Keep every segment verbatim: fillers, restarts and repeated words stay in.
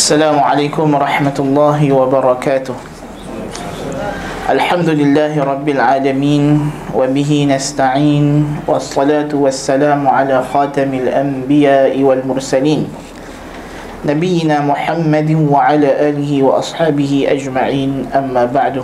Assalamualaikum warahmatullahi wabarakatuh. Alhamdulillahi rabbil alamin, wa bihi nasta'in, wassalatu wassalamu ala khatamil anbiya'i wal mursalin, nabiyyina Muhammadin wa ala alihi wa ashabihi ajma'in, amma ba'du.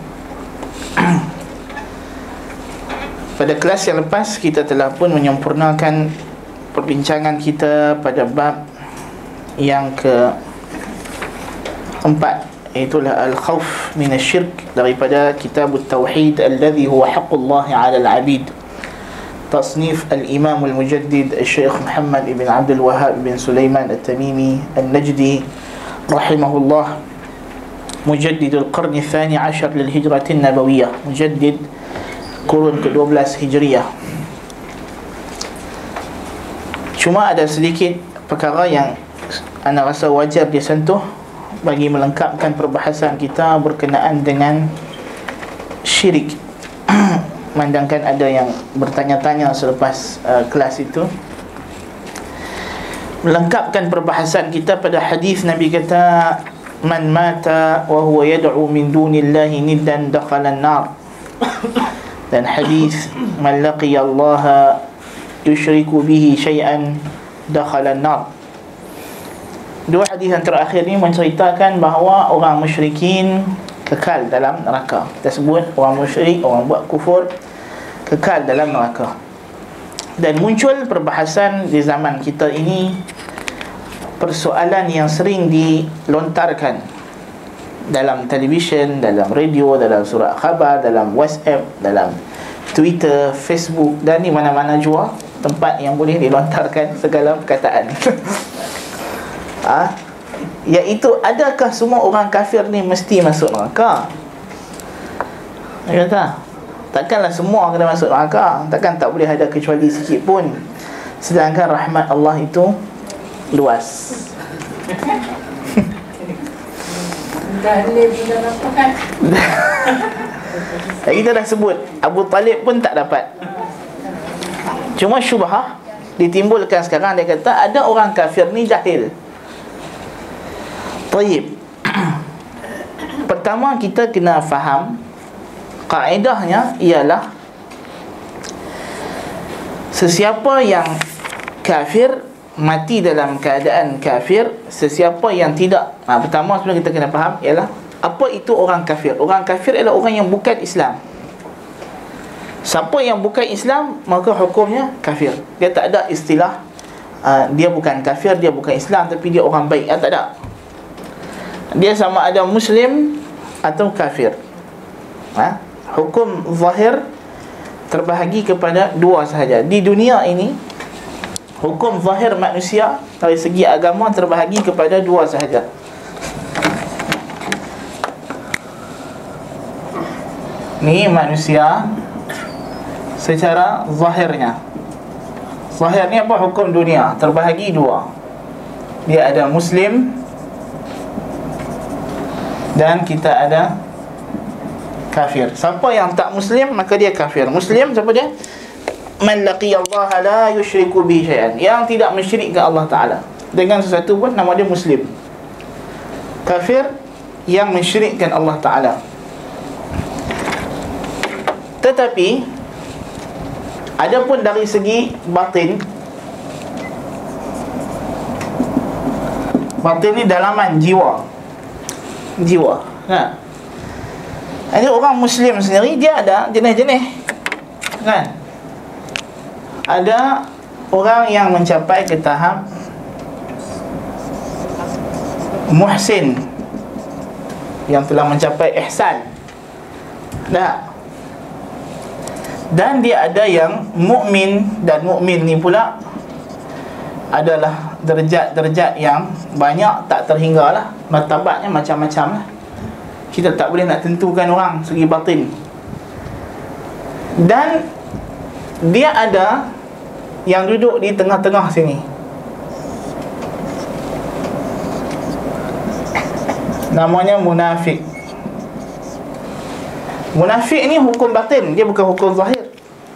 Pada kelas yang lepas kita telah pun menyempurnakan perbincangan kita pada bab yang ke empat, iaitulah al-khawf min asyirk, daripada kitab at-tauhid alladhi huwa haqqullah 'ala al-'abid, tasnif al-imam al-mujaddid al-syekh Muhammad ibn Abdul Wahhab ibn Sulaiman al-Tamimi al-Najdi rahimahullah, mujaddid al-qarn al-thani ashar lil-hijrah an-nabawiyyah, mujaddid kurun ke dua belas hijriyah. Cuma ada sedikit perkara yang ana rasa wajar disentuh bagi melengkapkan perbahasan kita berkenaan dengan syirik. Mandangkan ada yang bertanya-tanya selepas uh, kelas itu, melengkapkan perbahasan kita pada hadis Nabi kata, man mata wa huwa yad'u min dunillahi niddan dakhala an-nar, dan hadis man laqiya Allah yushriku bihi syai'an dakhala an-nar. Dua hadis yang terakhir ni menceritakan bahawa orang musyrikin kekal dalam neraka. Kita sebut orang musyrik, orang buat kufur, kekal dalam neraka. Dan muncul perbahasan di zaman kita ini, persoalan yang sering dilontarkan dalam televisyen, dalam radio, dalam surat khabar, dalam WhatsApp, dalam Twitter, Facebook, dan di mana-mana jua tempat yang boleh dilontarkan segala perkataan. Ha? Iaitu, adakah semua orang kafir ni mesti masuk neraka? Dia kata, takkanlah semua kena masuk neraka, takkan tak boleh ada kecuali sikit pun, sedangkan rahmat Allah itu luas. Kita dah sebut Abu Talib pun tak dapat. Cuma syubhah ditimbulkan sekarang, dia kata ada orang kafir ni jahil. Tayyib. Pertama kita kena faham kaedahnya ialah sesiapa yang kafir mati dalam keadaan kafir, sesiapa yang tidak. Ha, pertama sebelum kita kena faham ialah apa itu orang kafir. Orang kafir ialah orang yang bukan Islam. Siapa yang bukan Islam maka hukumnya kafir. Dia tak ada istilah uh, dia bukan kafir, dia bukan Islam, tapi dia orang baik. Ha, tak ada. Dia sama ada Muslim atau kafir. ha? Hukum zahir terbahagi kepada dua sahaja. Di dunia ini, hukum zahir manusia dari segi agama terbahagi kepada dua sahaja. Ni manusia secara zahirnya. Zahir ni apa? Hukum dunia terbahagi dua. Dia ada Muslim dan kita ada kafir. Siapa yang tak Muslim maka dia kafir. Muslim siapa dia? Man laqiyallaha la yushriku bihi syai'an, yang tidak mensyirikkan Allah Ta'ala dengan sesuatu pun, nama dia Muslim. Kafir yang mensyirikkan Allah Ta'ala. Tetapi adapun dari segi batin, batin ni dalaman jiwa, jiwa. Kan? Jadi orang Muslim sendiri dia ada jenis-jenis. Kan? Ada orang yang mencapai ke tahap muhsin, yang telah mencapai ihsan. Dah. Dan dia ada yang mukmin, dan mukmin ni pula adalah derajat-derajat yang banyak, tak terhinggalah. Martabatnya macam-macam lah. Kita tak boleh nak tentukan orang segi batin. Dan dia ada yang duduk di tengah-tengah sini. Namanya munafik. Munafik ni hukum batin, dia bukan hukum zahir.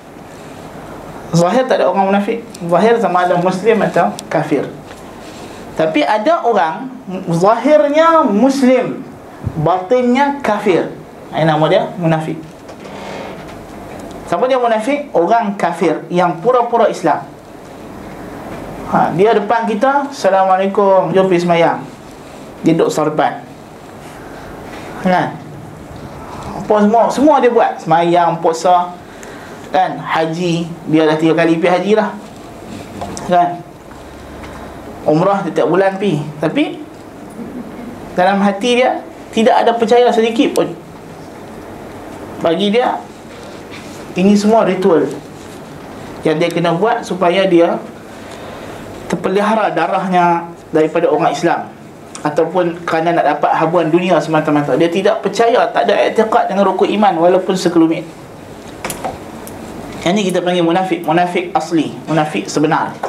Zahir tak ada orang munafik. Zahir sama ada Muslim atau kafir. Tapi ada orang zahirnya Muslim, batinnya kafir. Ini nama dia munafik. Siapa dia munafik? Orang kafir yang pura-pura Islam. ha, Dia depan kita, Assalamualaikum, jom pergi semayang. Dia duduk sarban, kan? Apa semua, semua dia buat. Semayang, puasa, kan? Haji, dia dah tiga kali pergi haji lah, kan? Umrah setiap bulan pergi. Tapi dalam hati dia tidak ada percaya sedikit pun. Bagi dia ini semua ritual yang dia kena buat supaya dia terpelihara darahnya daripada orang Islam, ataupun kerana nak dapat habuan dunia semata-mata. Dia tidak percaya, tak ada i'tiqad dengan rukun iman walaupun sekelumit. Yang ni kita panggil munafik. Munafik asli, munafik sebenar,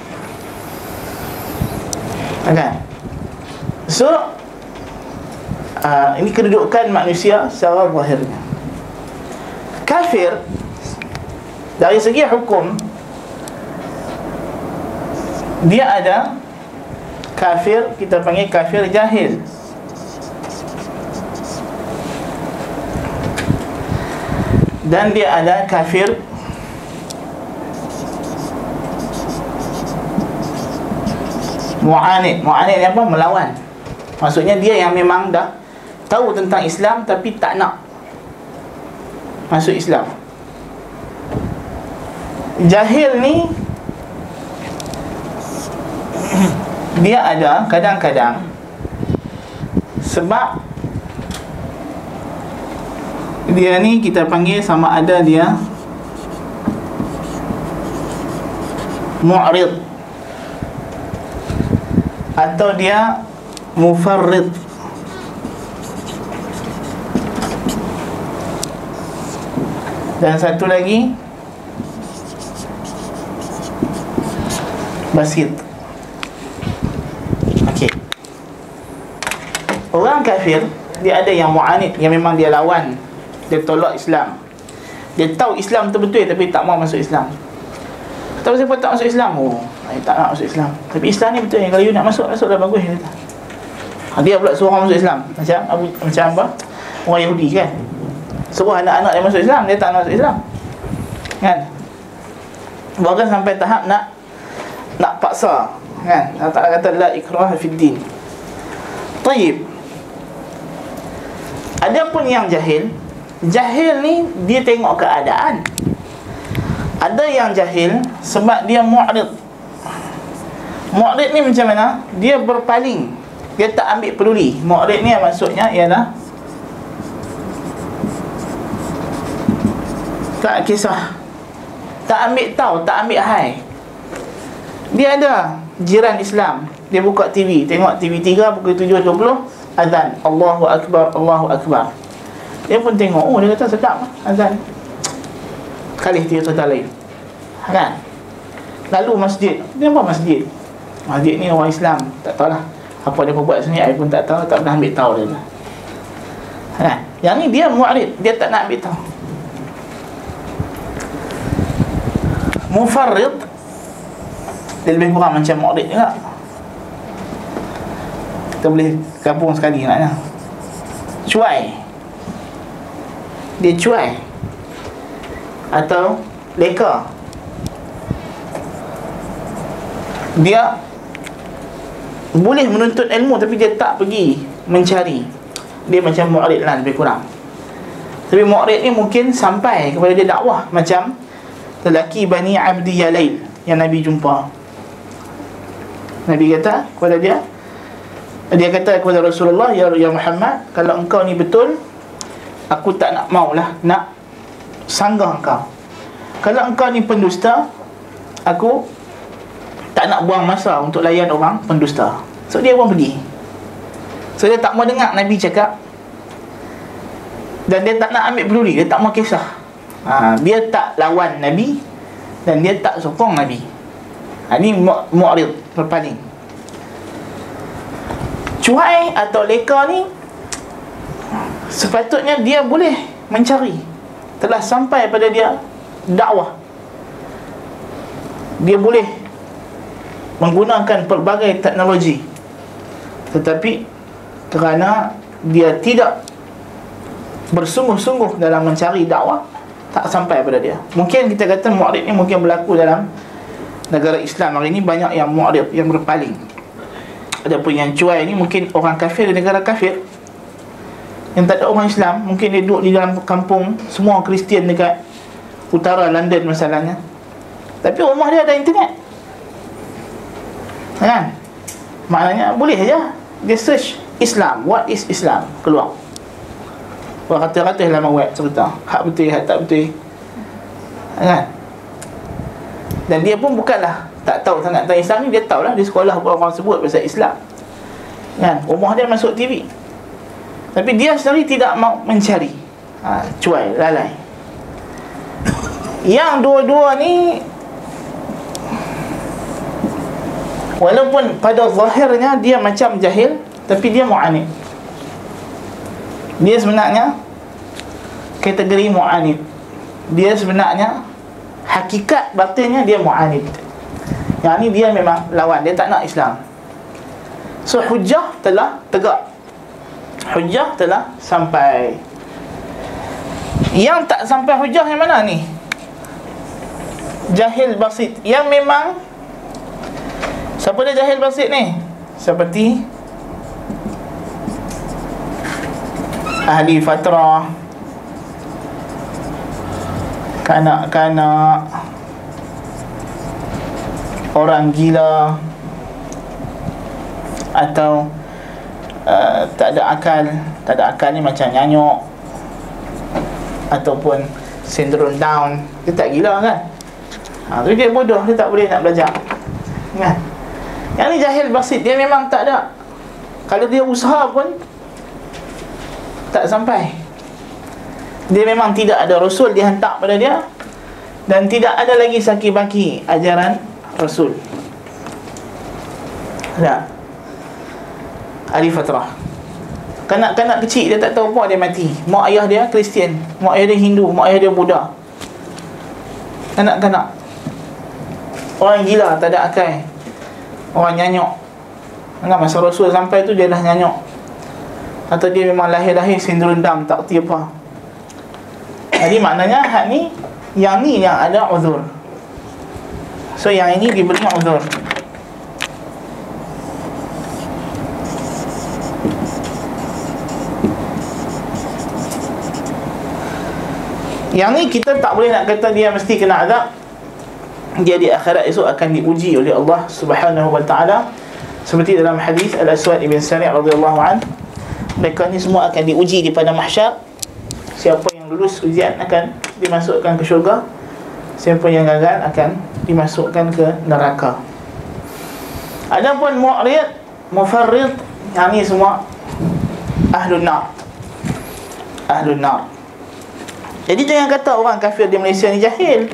kan? So uh, ini kedudukan manusia secara zahirnya. Kafir dari segi hukum, dia ada kafir, kita panggil kafir jahil. Dan dia ada kafir mu'anid. Mu'anid ni apa? Melawan. Maksudnya dia yang memang dah tahu tentang Islam tapi tak nak masuk Islam. Jahil ni dia ada kadang-kadang sebab dia ni kita panggil sama ada dia mu'rid atau dia mufarrid. Dan satu lagi basit. Okey. Orang kafir dia ada yang mu'anid, yang memang dia lawan, dia tolak Islam. Dia tahu Islam tu betul tapi tak mau masuk Islam. Tahu siapa tak masuk Islam? Oh, saya tak nak masuk Islam. Tapi Islam ni betul, kalau you nak masuk, masuklah, bagus, dia kata. Dia pula suruh orang masuk Islam. Macam macam apa? Orang Yahudi kan, suruh anak-anak dia masuk Islam, dia tak nak masuk Islam, kan? Bahkan sampai tahap nak nak paksa, kan? Allah Ta'ala kata la ikrah fid din. Tayyib. Ada pun yang jahil. Jahil ni dia tengok keadaan. Ada yang jahil sebab dia mu'rid. Mu'rid ni macam mana? Dia berpaling, dia tak ambil peduli. Mu'rid ni maksudnya ialah tak kisah, tak ambil tahu, tak ambil hai. Dia ada jiran Islam, dia buka T V, tengok T V tiga pukul tujuh dua puluh azan, Allahu Akbar, Allahu Akbar. Dia pun tengok, oh dia kata sedap azan. Kali dia kata lain, kan? Lalu masjid, dia apa masjid? Masjid ni orang Islam, tak tahulah apa dia buat sini, saya pun tak tahu, tak pernah ambil tahu dia. Kan? Yang ni dia mu'rid, dia tak nak ambil tahu. Mufarrid dia lebih kurang macam mu'rid juga. Kita boleh gabung sekali naknya. Cuai, dia cuai atau leka. Dia boleh menuntut ilmu tapi dia tak pergi mencari. Dia macam mu'rid lah lebih kurang. Tapi mu'rid ni mungkin sampai kepada dia dakwah macam lelaki Bani Abdi Yalail yang Nabi jumpa. Nabi kata kepada dia, dia kata kepada Rasulullah, ya, ya Muhammad, kalau engkau ni betul, aku tak nak maulah nak sanggah engkau. Kalau engkau ni pendusta, aku tak nak buang masa untuk layan orang pendusta. So dia pun pergi. So dia tak mau dengar Nabi cakap, dan dia tak nak ambil peduli, dia tak mau kisah. ha, Dia tak lawan Nabi dan dia tak sokong Nabi. ha, Ini mu'rid, berpaling. Cuai atau leka ni sepatutnya dia boleh mencari, telah sampai pada dia dakwah, dia boleh menggunakan pelbagai teknologi, tetapi kerana dia tidak bersungguh-sungguh dalam mencari dakwah, tak sampai pada dia. Mungkin kita kata mu'rid ni mungkin berlaku dalam negara Islam hari ni, banyak yang mu'rid, yang berpaling. Adapun yang cuai ni mungkin orang kafir di negara kafir, yang tak ada orang Islam, mungkin dia duduk di dalam kampung semua Kristian dekat utara London masalahnya, tapi rumah dia ada internet, kan? Maknanya boleh saja dia search Islam, what is Islam, keluar beratus-ratus laman web cerita hak betul, hak tak betul, kan? Dan dia pun bukanlah tak tahu sangat tentang Islam ni, dia tahulah, dia sekolah pun orang sebut pasal Islam, kan? Rumah dia masuk T V, tapi dia sendiri tidak mau mencari, ha, cuai, lalai. Yang dua-dua ni walaupun pada zahirnya dia macam jahil, tapi dia mu'anid. Dia sebenarnya kategori mu'anid. Dia sebenarnya hakikat batinnya dia mu'anid. Yang ni dia memang lawan, dia tak nak Islam. So hujjah telah tegak, hujjah telah sampai. Yang tak sampai hujjah yang mana ni? Jahil basit, yang memang, siapa dia jahil basit ni? Seperti ahli fatrah, kanak-kanak, orang gila, atau uh, tak ada akal. Tak ada akal ni macam nyanyuk, ataupun sindrom Down. Dia tak gila, kan? Ha, tapi dia bodoh, dia tak boleh nak belajar, kan? Yang ni jahil basit, dia memang tak ada, kalau dia usaha pun tak sampai. Dia memang tidak ada Rasul dihantar pada dia, dan tidak ada lagi saki-baki ajaran Rasul. Tak. Ahli fatrah, kanak-kanak kecil dia tak tahu apa, dia mati. Mak ayah dia Kristian, mak ayah dia Hindu, mak ayah dia Buddha. Kanak-kanak, orang gila, tak ada akal, orang nyanyuk. Enggak, masa Rasul sampai tu dia dah nyanyuk, atau dia memang lahir-lahir sindrom Down, tak erti apa. Jadi maknanya hak ni, yang ni yang ada uzur. So yang ini diberi uzur. Yang ni kita tak boleh nak kata dia mesti kena azab. Dia di akhirat esok akan diuji oleh Allah Subhanahu wa taala, seperti dalam hadis Al-Aswad ibn Sari' radhiyallahu an. Mereka ni semua akan diuji di padang mahsyar. Siapa yang lulus ujian akan dimasukkan ke syurga, siapa yang gagal akan dimasukkan ke neraka. Adapun mu'rid, mufarrid, yang ni semua ahlun nar, ahlun nar. Jadi jangan kata orang kafir di Malaysia ni jahil,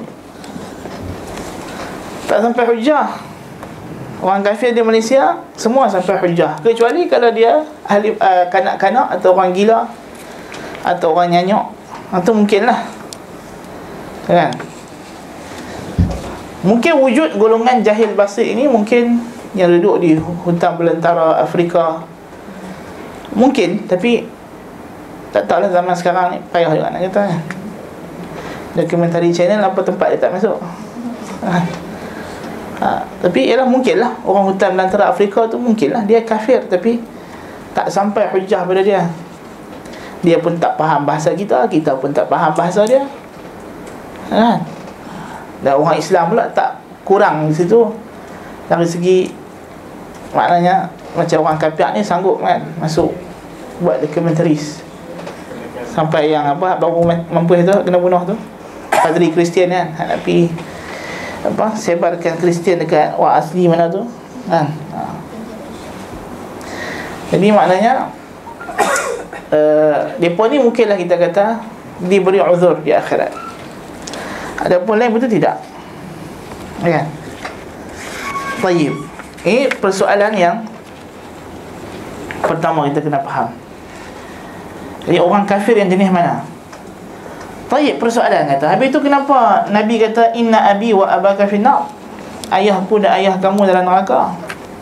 tak sampai hujah. Orang kafir di Malaysia semua sampai hujah, kecuali kalau dia ahli uh, kanak-kanak, atau orang gila, atau orang nyanyuk, atau mungkinlah, kan? Mungkin wujud golongan jahil basit ini mungkin yang duduk di hutan belantara Afrika, mungkin, tapi tak tahulah zaman sekarang ni payah juga nak kata, kan? Dokumentari channel apa tempat dia tak masuk, ha. Ha, tapi ialah mungkinlah orang hutan belantara Afrika tu, mungkinlah dia kafir, tapi tak sampai hujah pada dia. Dia pun tak faham bahasa kita, kita pun tak faham bahasa dia, kan? Dan orang Islam pula tak kurang di situ, dari segi maknanya macam orang kafir ni sanggup, kan, masuk buat dokumentaris sampai yang apa baru mampu itu kena bunuh tu padri Kristian, kan, nak pergi apa sebarkan Kristian dekat orang asli mana tu, kan? Ha. Jadi maknanya uh, depa ni mungkinlah kita kata diberi uzur di akhirat. Adapun lain betul tidak, kan? Baik. Ini persoalan yang pertama kita kena faham. Jadi orang kafir yang jenis mana? Baik, persoalan kata, habis tu kenapa Nabi kata inna abi wa abaka finnar? ayahku dan ayah kamu dalam neraka.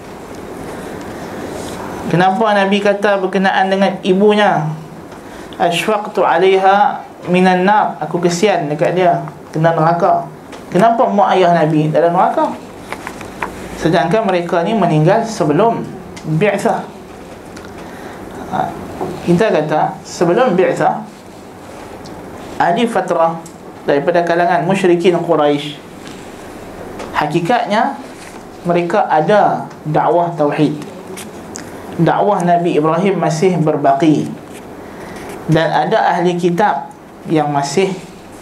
Kenapa Nabi kata berkenaan dengan ibunya, Ashfaqtu 'alaiha minan nar, aku kesian dekat dia kena neraka. Kenapa mak ayah Nabi dalam neraka? Sedangkan mereka ni meninggal sebelum bi'tsah. Ha, kita kata sebelum bi'tsah, ahli fatrah daripada kalangan musyrikin Quraisy, hakikatnya mereka ada dakwah tauhid. Dakwah Nabi Ibrahim masih berbaki, dan ada ahli kitab yang masih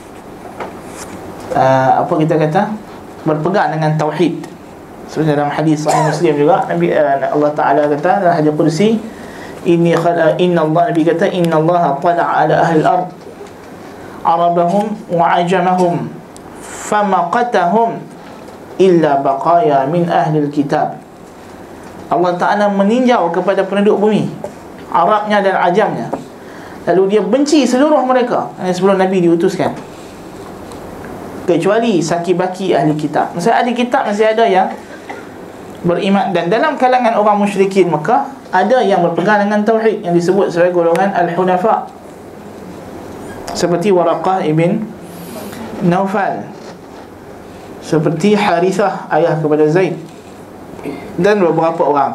uh, apa kita kata berpegang dengan tauhid. Seperti dalam hadis Sahih Muslim juga, Nabi uh, Allah Taala kata dalam hadis qudsi, inni khala inna Allah, Nabi kata inna Allah tala'a ala ahli al-ard arabahum wa ajamahum famaqatahum illa baqaya min ahli al-kitab. Allah Ta'ala meninjau kepada penduduk bumi, Arabnya dan Ajamnya, lalu dia benci seluruh mereka sebelum Nabi diutuskan, kecuali saki-baki ahli kitab. Maksudnya ahli kitab masih ada yang beriman. Dan dalam kalangan orang musyrikin Mekah ada yang berpegang dengan tauhid, yang disebut sebagai golongan Al-Hunafa, seperti Waraqah ibn Naufal, seperti Harithah ayah kepada Zaid, dan beberapa orang.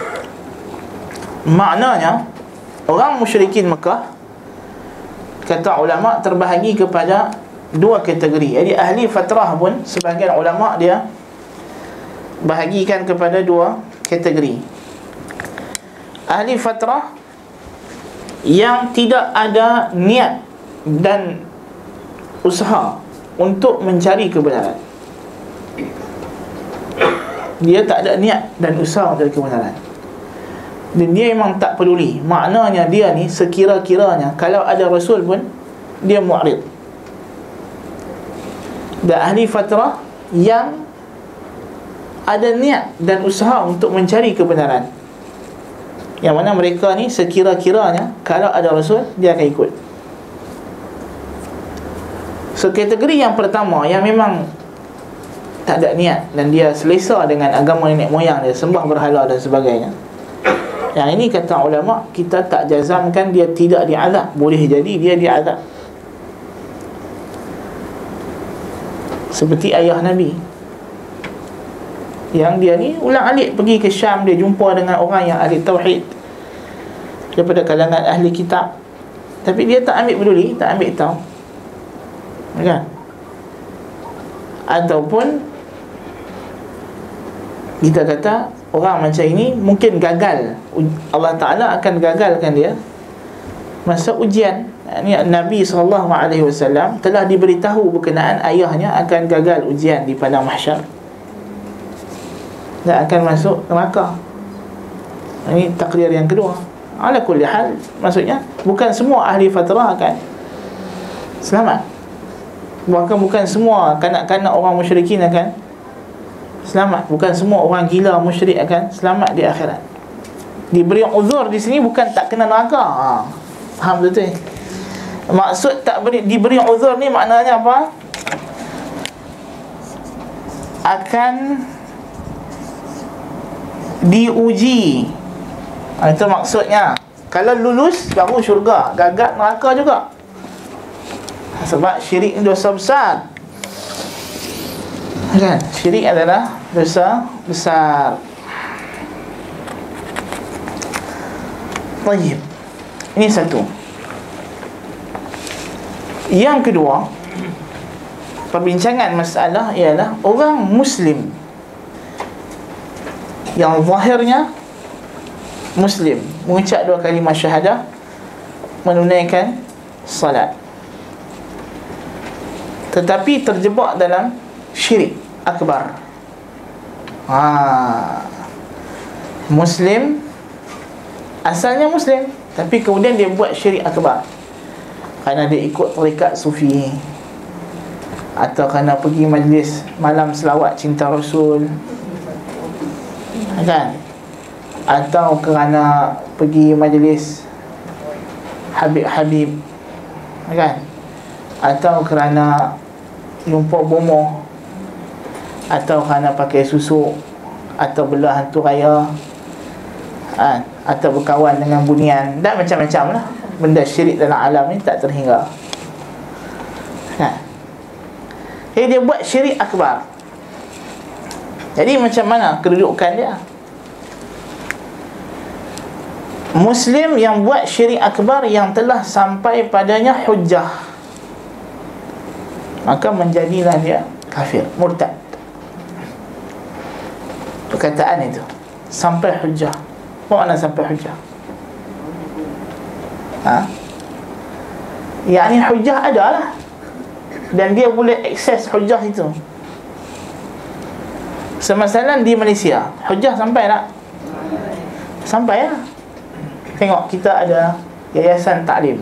Maknanya orang musyrikin Mekah, kata ulama, terbahagi kepada dua kategori. Jadi ahli fatrah pun sebahagian ulama dia bahagikan kepada dua kategori. Ahli fatrah yang tidak ada niat dan usaha untuk mencari kebenaran. Dia tak ada niat dan usaha untuk kebenaran, dan dia memang tak peduli. Maknanya dia ni sekira-kiranya kalau ada Rasul pun dia mu'rid. Dan ahli fatrah yang ada niat dan usaha untuk mencari kebenaran, yang mana mereka ni sekira-kiranya kalau ada Rasul dia akan ikut. So kategori yang pertama, yang memang tak ada niat dan dia selesa dengan agama nenek moyang dia, sembah berhala dan sebagainya, yang ini kata ulama, kita tak jazamkan dia tidak diazab. Boleh jadi dia diazab, seperti ayah Nabi, yang dia ni ulang-alik pergi ke Syam, dia jumpa dengan orang yang ahli tauhid daripada kalangan ahli kitab, tapi dia tak ambil peduli, tak ambil tahu, kan? Ataupun kita kata orang macam ini mungkin gagal, Allah Ta'ala akan gagalkan dia masa ujian. Nabi sallallahu alaihi wasallam telah diberitahu berkenaan ayahnya akan gagal ujian di padang mahsyar dan akan masuk neraka. Ini takdir yang kedua. Ala kulli hal, maksudnya bukan semua ahli fatrah akan selamat, bahkan bukan semua kanak-kanak orang musyrikin akan selamat, bukan semua orang gila musyrik akan selamat di akhirat. Diberi uzur di sini bukan tak kena neraka. Ha, faham betul? Maksud tak beri, diberi uzur ni maknanya apa? Akan diuji. Ha, itu maksudnya. Kalau lulus baru syurga, gagal neraka juga. Sebab syirik ni dosa besar, kan? Syirik adalah dosa besar. Baik, ini satu. Yang kedua, perbincangan masalah ialah orang Muslim yang zahirnya Muslim, mengucap dua kalimah syahadah, menunaikan salat, tetapi terjebak dalam syirik akbar. Ha, Muslim, asalnya Muslim, tapi kemudian dia buat syirik akbar kerana dia ikut tarikat sufi, atau kerana pergi majlis malam selawat cinta Rasul, kan? Atau kerana pergi majlis Habib-Habib, kan? Atau kerana jumpa bomoh, atau kerana pakai susu, atau belah hantu raya, ha, atau berkawan dengan bunian, dan macam-macam lah benda syirik dalam alam ni tak terhingga. Ha. Jadi dia buat syirik akbar. Jadi macam mana kedudukan dia? Muslim yang buat syirik akbar yang telah sampai padanya hujjah, maka menjadilah dia kafir, murtad. Perkataan itu sampai hujjah. Apa makna sampai hujjah? Ha? Yang ni hujjah adalah, dan dia boleh akses hujjah itu. Semasalah di Malaysia, hujjah sampai tak? Sampai lah. Tengok, kita ada yayasan taklim,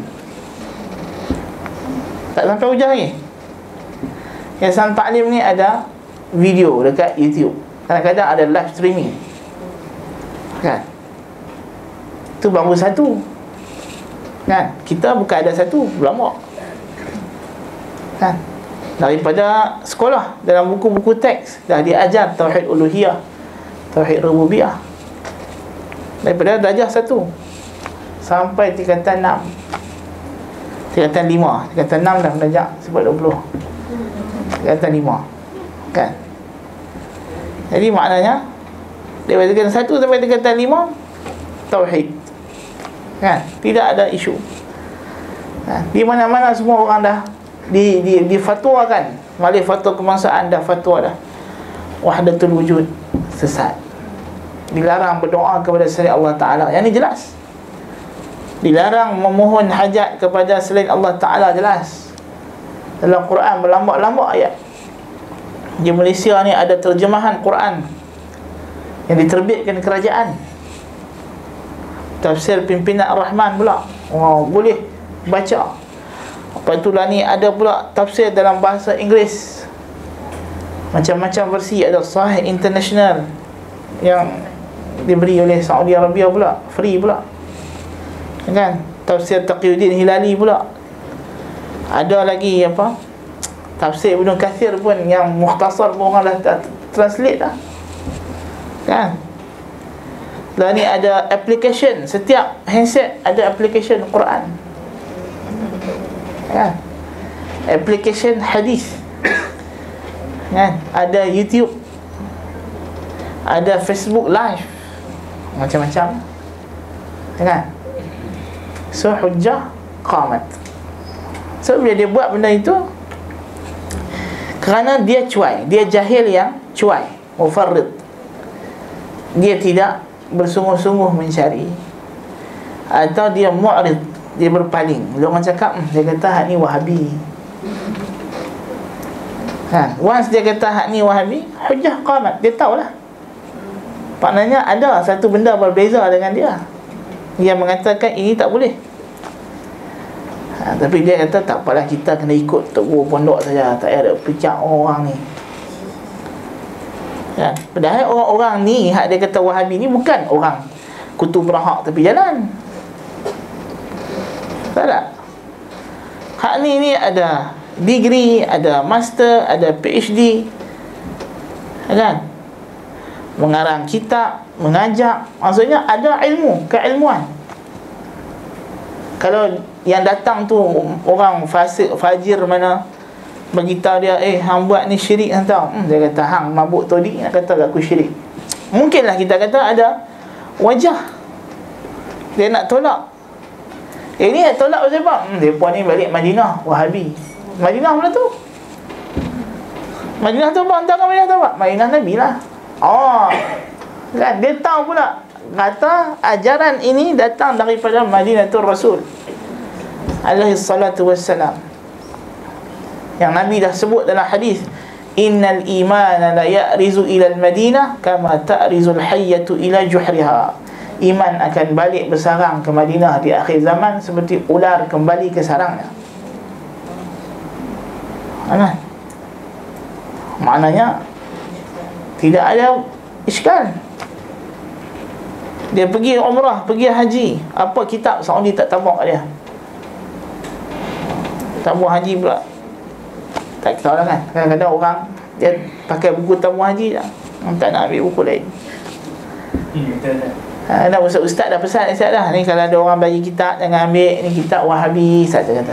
tak sampai hujah lagi. Yayasan taklim ni ada video dekat YouTube, kadang-kadang ada live streaming, kan? Itu baru satu, kan? Kita bukan ada satu, ulama, kan? Daripada sekolah, dalam buku-buku teks dah diajar tauhid uluhiyah, tauhid rububiyah, daripada darjah satu sampai tingkatan enam, tingkatan lima, tingkatan enam dah belajar sebab dua puluh, tingkatan lima, kan? Jadi maknanya daripada tingkatan satu sampai tingkatan lima tauhid, kan? Tidak ada isu, kan? Di mana-mana semua orang dah di di difatwakan, Majlis Fatwa Kebangsaan dah fatwa dah wahdatul wujud, sesat. Dilarang berdoa kepada selain Allah Ta'ala, yang ni jelas. Dilarang memohon hajat kepada selain Allah Ta'ala, jelas. Dalam Quran berlambak-lambak ayat. Di Malaysia ni ada terjemahan Quran yang diterbitkan kerajaan, tafsir pimpinan Ar-Rahman pula. Oh, boleh baca. Apa itulah ni, ada pula tafsir dalam bahasa Inggeris, macam-macam versi. Ada Sahih International yang diberi oleh Saudi Arabia pula, free pula, kan? Tafsir Taqiyuddin Hilali pula. Ada lagi apa, tafsir Ibnu Katsir pun yang mukhtasar pun orang dah translate dah, kan? Dan ni ada application, setiap handset ada application Quran, kan? Application hadis, kan? Ada YouTube, ada Facebook Live, macam-macam, kan? So hujjah qamat. So bila dia buat benda itu, kerana dia cuai, dia jahil yang cuai, mufarrid, dia tidak bersungguh-sungguh mencari, atau dia mu'rid, dia berpaling. Bila orang cakap, dia kata hak ni Wahabi, kan? Once dia kata hak ni Wahabi, hujjah qamat, dia tahulah. Maknanya ada satu benda berbeza dengan dia, yang mengatakan ini tak boleh, ha, tapi dia kata tak apalah, kita kena ikut tegur pondok saja, tak ada pecah orang ni, kan? Padahal orang-orang ni, hak dia kata Wahabi ni bukan orang kutu berhak tepi jalan, tak tak? Hak ni ni ada degree, ada master, ada PhD, kan? Mengarang kitab, mengajak, maksudnya ada ilmu, keilmuan. Kalau yang datang tu orang fasik, fajir mana, beritahu dia, eh hang buat ni syirik hang tahu, hmm, dia kata hang mabuk tadi nak kata aku syirik, mungkinlah kita kata ada wajah dia nak tolak. Eh ni tolak pasal apa? Hmm, depa ni balik Madinah, Wahabi. Madinah mana tu? Madinah tu apa? Antara Madinah tu apa? Madinah Nabi lah. Oh, kan? Dia tahu pula, kata ajaran ini datang daripada Madinatul Rasul alaihi salatu wassalam, yang Nabi dah sebut dalam hadis, innal imana la ya'rizu ila al-Madinah kama ta'rizu al-hayyatu ila juhriha. Iman akan balik bersarang ke Madinah di akhir zaman seperti ular kembali ke sarangnya. Mana? Maknanya tidak ada iskal. Dia pergi umrah, pergi haji, apa kitab Saudi tak tabak dia, tabak haji pula, tak tahu lah, kan? Kadang-kadang orang Dia pakai buku tamu haji dah, tak nak ambil buku lain. Ha, dah ustaz-ustaz dah pesan ustaz dah, ni kalau ada orang bagi kitab jangan ambil ni kitab Wahabi, ustaz kata.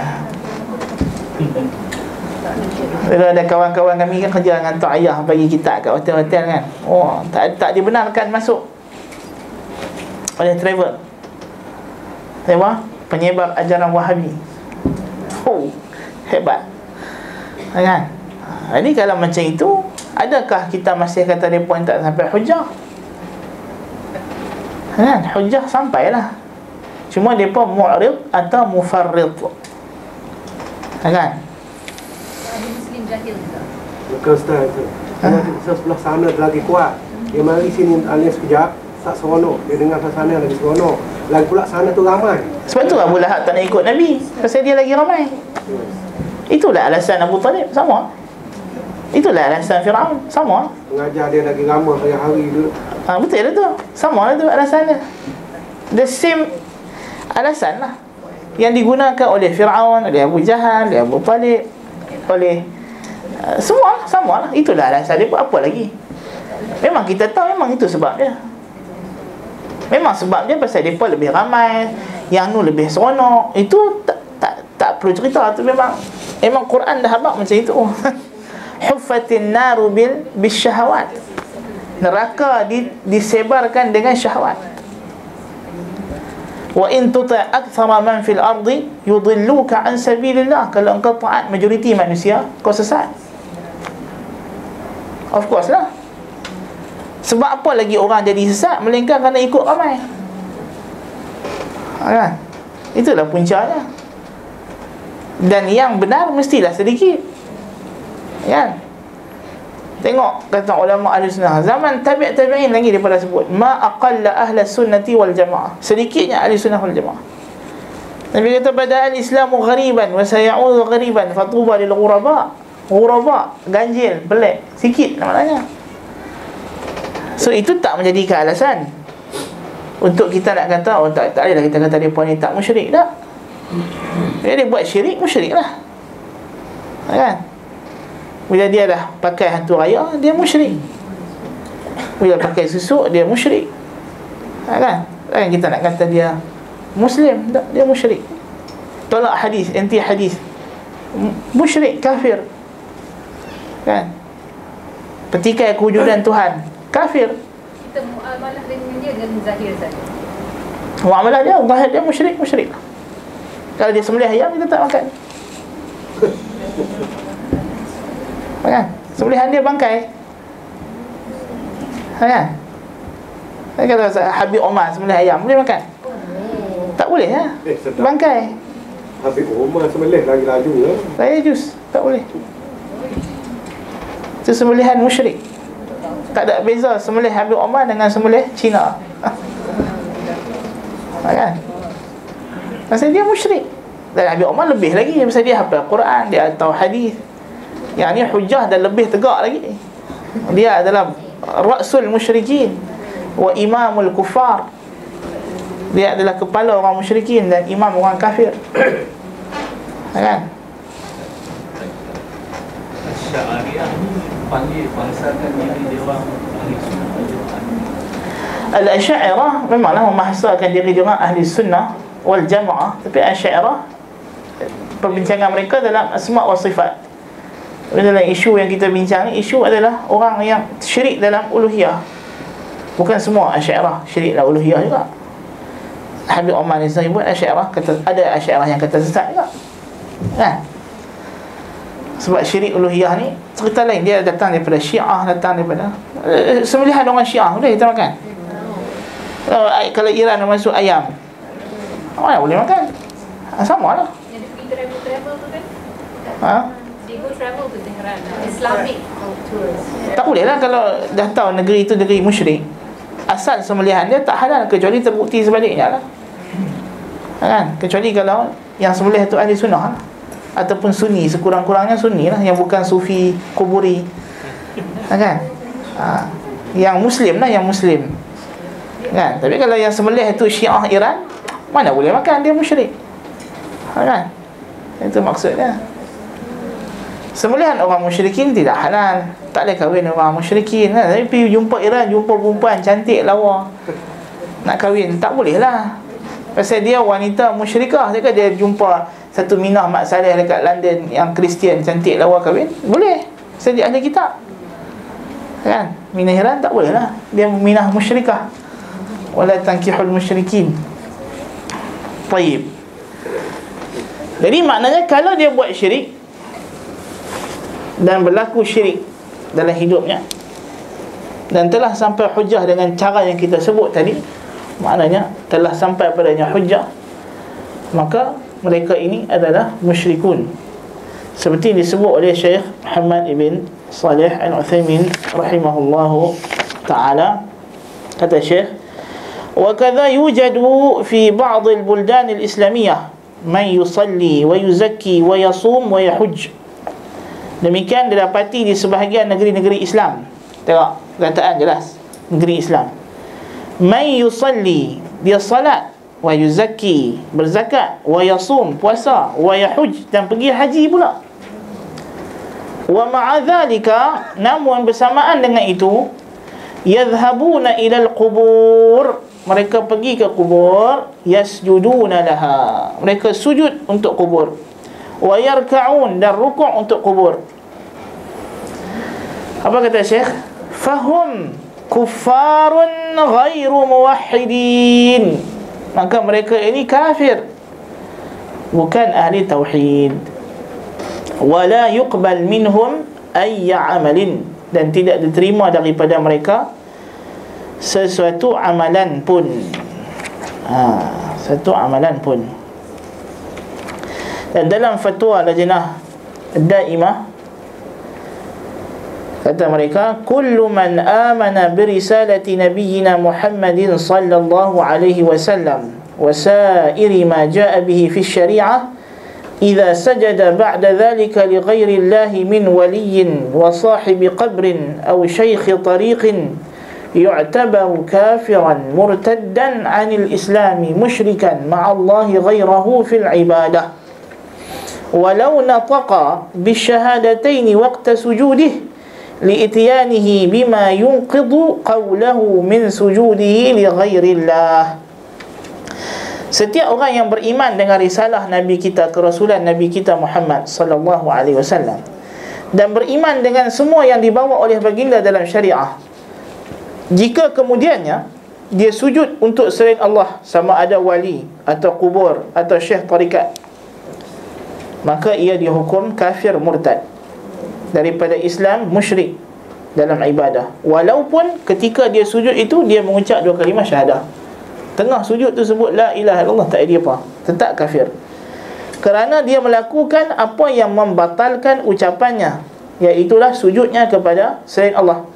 Kalau ada kawan-kawan kami kan kerja dengan tok ayah bagi kitab kat hotel-hotel kan. Oh, tak tak dibenarkan masuk oleh travel. Apa? Penyebar ajaran Wahabi. Oh, hebat. Kan? Ha, ini kalau macam itu, adakah kita masih kata depa tak sampai hujah? Kan? Hujah sampailah. Cuma depa mu'rid atau mufarrid. Kan? Muslim jahil juga. Bukan Ustaz tu. Ha? Sebelah sana lagi kuat. Dia mari sini alias sekejap, tak seronok. Dia dengar sana lagi seronok. Lagi pula sana tu ramai. Sebab tu Abu Lahab tak nak ikut Nabi, pasal dia lagi ramai. Itulah alasan Abu Talib, sama. Itulah alasan Firaun, sama. Pengajar dia lagi ramai hari-hari dulu. Ha, betul lah tu. Sama lah tu alasan dia. The same alasan lah yang digunakan oleh Firaun, oleh Abu Jahal, oleh Abu Talib, oleh uh, semua sama lah. Itulah alasan dia. Apa lagi? Memang kita tahu memang itu sebab dia. Memang sebab dia pasal mereka lebih ramai, yang nu lebih seronok. Itu tak tak tak perlu cerita. Tu memang memang Quran dah habaq macam itu. Huffatin naru bil bisyahawat. Neraka di, disebarkan dengan syahwat. Wa in tuti' aktsara man fil ardi yudilluka an sabilillah. Kalau engkau taat majoriti manusia, kau sesat. Of course lah. Sebab apa lagi orang jadi sesat melainkan kerana ikut ramai. Ha, kan? Itulah puncanya. Dan yang benar mestilah sedikit. Kan? Tengok kata ulama ahli sunnah zaman tabi' tabi'in lagi daripada sebut ma aqalla ahli sunnati wal jamaah, sedikitnya ahli sunnah wal jamaah. Nabi kata bada al-islamu ghariban wa sayaudu ghariban fatuba lil ghuraba. Ghuraba ganjil, pelik, sikit maknanya. So itu tak menjadikan alasan untuk kita nak kata oh tak tak adalah kita kata depa ni tak musyrik dah. Dia, dia buat syirik, musyrik lah. Kan? Bila dia dah pakai hantu raya, dia musyrik. Bila pakai susuk, dia musyrik. Ha, kan? Kan kita nak kata dia Muslim, tak, dia musyrik. Tolak hadis, anti hadis, musyrik, kafir. Kan? Petikai kewujudan Tuhan, kafir. Kita muamalah dengan dia dengan zahir saja. Muamalah dia, zahir dia musyrik, musyrik. Kalau dia sembelih ayam, kita tak makan. Kan? Sembelihan dia bangkai. Kan? Saya kata Habib Omar sembelih ayam, boleh makan? Tak boleh ya? Eh, bangkai. Habib Omar sembelih lagi laju ya. Saya jus, tak boleh. Itu sembelihan musyrik. Tak ada beza sembelih Habib Omar dengan sembelih Cina. Kan? Pasal dia musyrik. Dan Habib Omar lebih lagi, pasal dia hafal Quran, dia tahu hadis. Yang ni hujah dan lebih tegak lagi. Dia adalah Rasul musyrikin wa imamul kufar. Dia adalah kepala orang musyrikin dan imam orang kafir. Kan? Syariah panggil bangsakan diri dia orang ahli sunnah wal jamaah. Al-Asy'ariyah memanglah memahsakan diri dia orang ahli sunnah wal jamaah, tapi Asy'ariyah perbincangan mereka dalam asma' wa sifat. Dalam isu yang kita bincang ni, isu adalah orang yang syirik dalam uluhiyah. Bukan semua Asy'ariyah syirik dalam uluhiyah juga. Habib Omar ni saya buat Asy'ariyah kata, ada Asy'ariyah yang kata sesat juga. Kan? Sebab syirik uluhiyah ni cerita lain, dia datang daripada Syiah, datang daripada uh, sembelihan orang Syiah boleh kita makan. Kalau, kalau Iran masuk ayam, mana boleh makan? Ha, sama lah. Yang dia pergi travel-travel tu kan? Ha? They go travel to Tehran, Islamic tours. Tak boleh lah kalau dah tahu negeri itu negeri musyrik. Asal sembelihan dia tak halal kecuali terbukti sebaliknya lah. Kan? Kecuali kalau yang sembelih itu ahli sunnah lah. Ataupun sunni, sekurang-kurangnya sunni lah, yang bukan sufi kuburi. Kan? Ha. Yang muslim lah, yang muslim. Kan? Tapi kalau yang sembelih itu Syiah Iran, mana boleh makan, dia musyrik. Ha, kan? Itu maksudnya. Sembelihan orang musyrikin tidak halal. Tak boleh kahwin orang musyrikin kan? Tapi pergi jumpa Iran, jumpa perempuan cantik lawa, nak kahwin, tak boleh lah. Pasal dia wanita musyrikah. Dia kan dia jumpa satu Minah Mak Saleh dekat London yang Kristian cantik lawa, kahwin, boleh. Pasal dia ahli kitab kan? Minah Iran tak boleh lah, dia Minah musyrikah. Wala tankihul musyrikin. Taib. Jadi maknanya kalau dia buat syirik dan berlaku syirik dalam hidupnya dan telah sampai hujah dengan cara yang kita sebut tadi, maknanya telah sampai padanya hujah, maka mereka ini adalah musyrikun. Seperti disebut oleh Syekh Muhammad ibn Salih Al-Utsaimin rahimahullahu ta'ala. Kata Syekh, wa kadza yujadu fi ba'd al-buldan al-islamiyah man yusalli wa yuzakki wa yasum wa yahujj. Demikian didapati di sebahagian negeri-negeri Islam. Tengok perkataan jelas, negeri Islam. Man yusalli, dia salat, wa yuzakki, berzakat, wa yasum, puasa, wa yahujj, dan pergi haji pula. Wa ma'adzalika, namun bersamaan dengan itu, yadhhabuna ilal qubur, mereka pergi ke kubur, yasjuduna laha, mereka sujud untuk kubur, wa yarka'un, dan rukuk untuk kubur. Apa kata Syekh? Fahum kuffarun ghairu muwahhidin, maka mereka ini kafir, bukan ahli tauhid. Wala yuqbal minhum ayya amalin, dan tidak diterima daripada mereka sesuatu amalan pun. ha, Satu amalan pun. Dan dalam fatwa Lajnah Daimah, kata mereka, kullu man amana birisalati nabiyyina Muhammadin sallallahu alaihi wasallam wa sa'iri ma jaa bihi fi syari'ah, idza sajada ba'da dhalika li ghairi llahi min waliyyin wa sahibi qabrin aw shaykhi tariqin yu'tabaru kafiran murtaddan 'anil islami musyrikan ma'allahi ghairahu fil ibadah walau nataqa bisyahadataini waqta sujudih li'tiyanihi bima yunqidhu qawlahu min sujudihi li ghairillah. Setiap orang yang beriman dengan risalah Nabi kita, kerasulan Nabi kita Muhammad sallallahu alaihi wasallam, dan beriman dengan semua yang dibawa oleh baginda dalam syariah, jika kemudiannya dia sujud untuk selain Allah, sama ada wali atau kubur atau syekh tarikat, maka ia dihukum kafir murtad, daripada Islam, musyrik dalam ibadah, walaupun ketika dia sujud itu dia mengucap dua kalimah syahadah. Tengah sujud tu sebut la ilaha illallah, tak ada apa, tetap kafir, kerana dia melakukan apa yang membatalkan ucapannya, iaitulah sujudnya kepada selain Allah.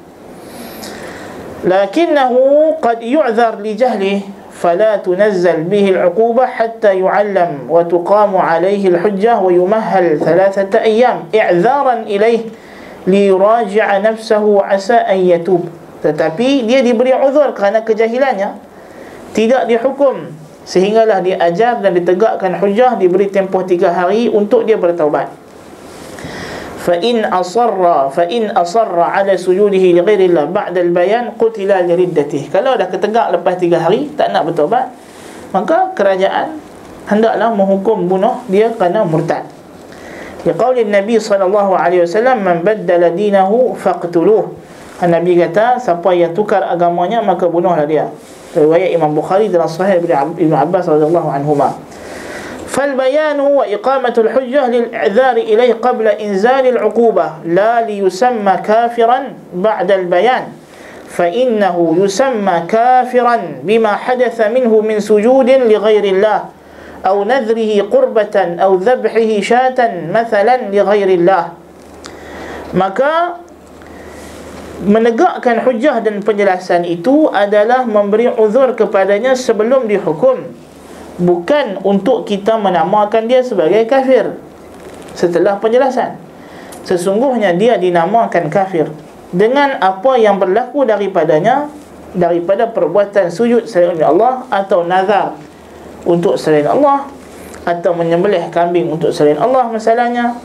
Lakinnahu qad yu'dhar li jahlihi fala tunazzal bihi al-'uqubah hatta yu'allam wa tuqamu 'alayhi al-hujjah wa yumahhal thalathata ayyam i'dharan ilayhi li yuraji'a nafsahu 'asa an yatub. Tetapi dia diberi uzur kerana kejahilannya, tidak dihukum, sehinggalah dia ajar dan ditegakkan hujjah, diberi tempoh tiga hari untuk dia bertaubat. Fa in asarra fa in asarra ala sujudihi li ghairillah ba'da al-bayan qutila li riddatihi. Kalau dah ketegak lepas tiga hari tak nak bertaubat, maka kerajaan hendaklah menghukum bunuh dia kerana murtad. Di qauli Nabi sallallahu alaihi wasallam, man baddala dinahu faqtuluh. Nabi kata, siapa yang tukar agamanya maka bunuhlah dia. Riwayat Imam Bukhari dalam Sahih Ibn Abbas radhiyallahu anhuma. فالبيان وإقامة الحجة للإعذار إليه قبل إنزال العقوبة لا ليسمى كافرا بعد البيان، فإنه يسمى كافرا بما حدث منه من سجود لغير الله أو نذره قربة أو ذبحه شاة مثلا لغير الله. Maka menegakkan hujjah dan penjelasan itu adalah memberi uzur kepadanya sebelum dihukum, bukan untuk kita menamakan dia sebagai kafir setelah penjelasan. Sesungguhnya dia dinamakan kafir dengan apa yang berlaku daripadanya, daripada perbuatan sujud selain Allah, atau nazar untuk selain Allah, atau menyembelih kambing untuk selain Allah misalnya,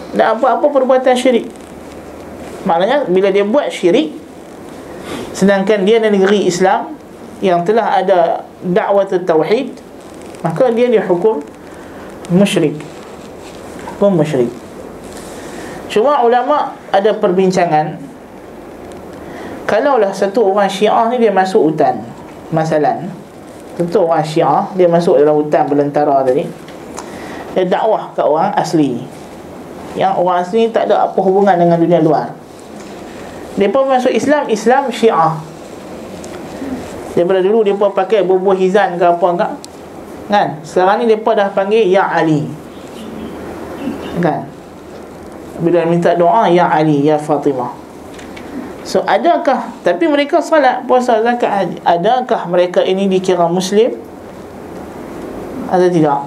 dan apa-apa perbuatan syirik. Maknanya bila dia buat syirik, sedangkan dia dari negeri Islam yang telah ada dakwah tauhid, maka dia dihukum musyrik, hukum musyrik. Cuma ulama ada perbincangan, kalaulah satu orang Syiah ni dia masuk hutan, masalan tentu orang Syiah dia masuk dalam hutan belantara tadi, dia dakwah kat orang asli, yang orang asli tak ada apa hubungan dengan dunia luar. Mereka masuk Islam, Islam Syiah. Daripada dulu mereka pakai bubuh hizan ke apa enggak, kan? Sekarang ni mereka dah panggil Ya Ali, kan? Bila minta doa, Ya Ali, Ya Fatimah. So adakah, tapi mereka salat, puasa, zakat, haji, adakah mereka ini dikira Muslim atau tidak?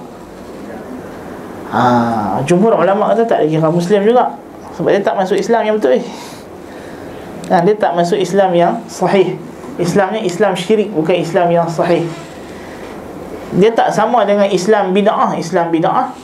Ha, jumhur ulama kata tak dikira Muslim juga, sebab dia tak masuk Islam yang betul. Eh Nah, dia tak masuk Islam yang sahih. Islamnya Islam syirik, bukan Islam yang sahih. Dia tak sama dengan Islam bid'ah. Islam bid'ah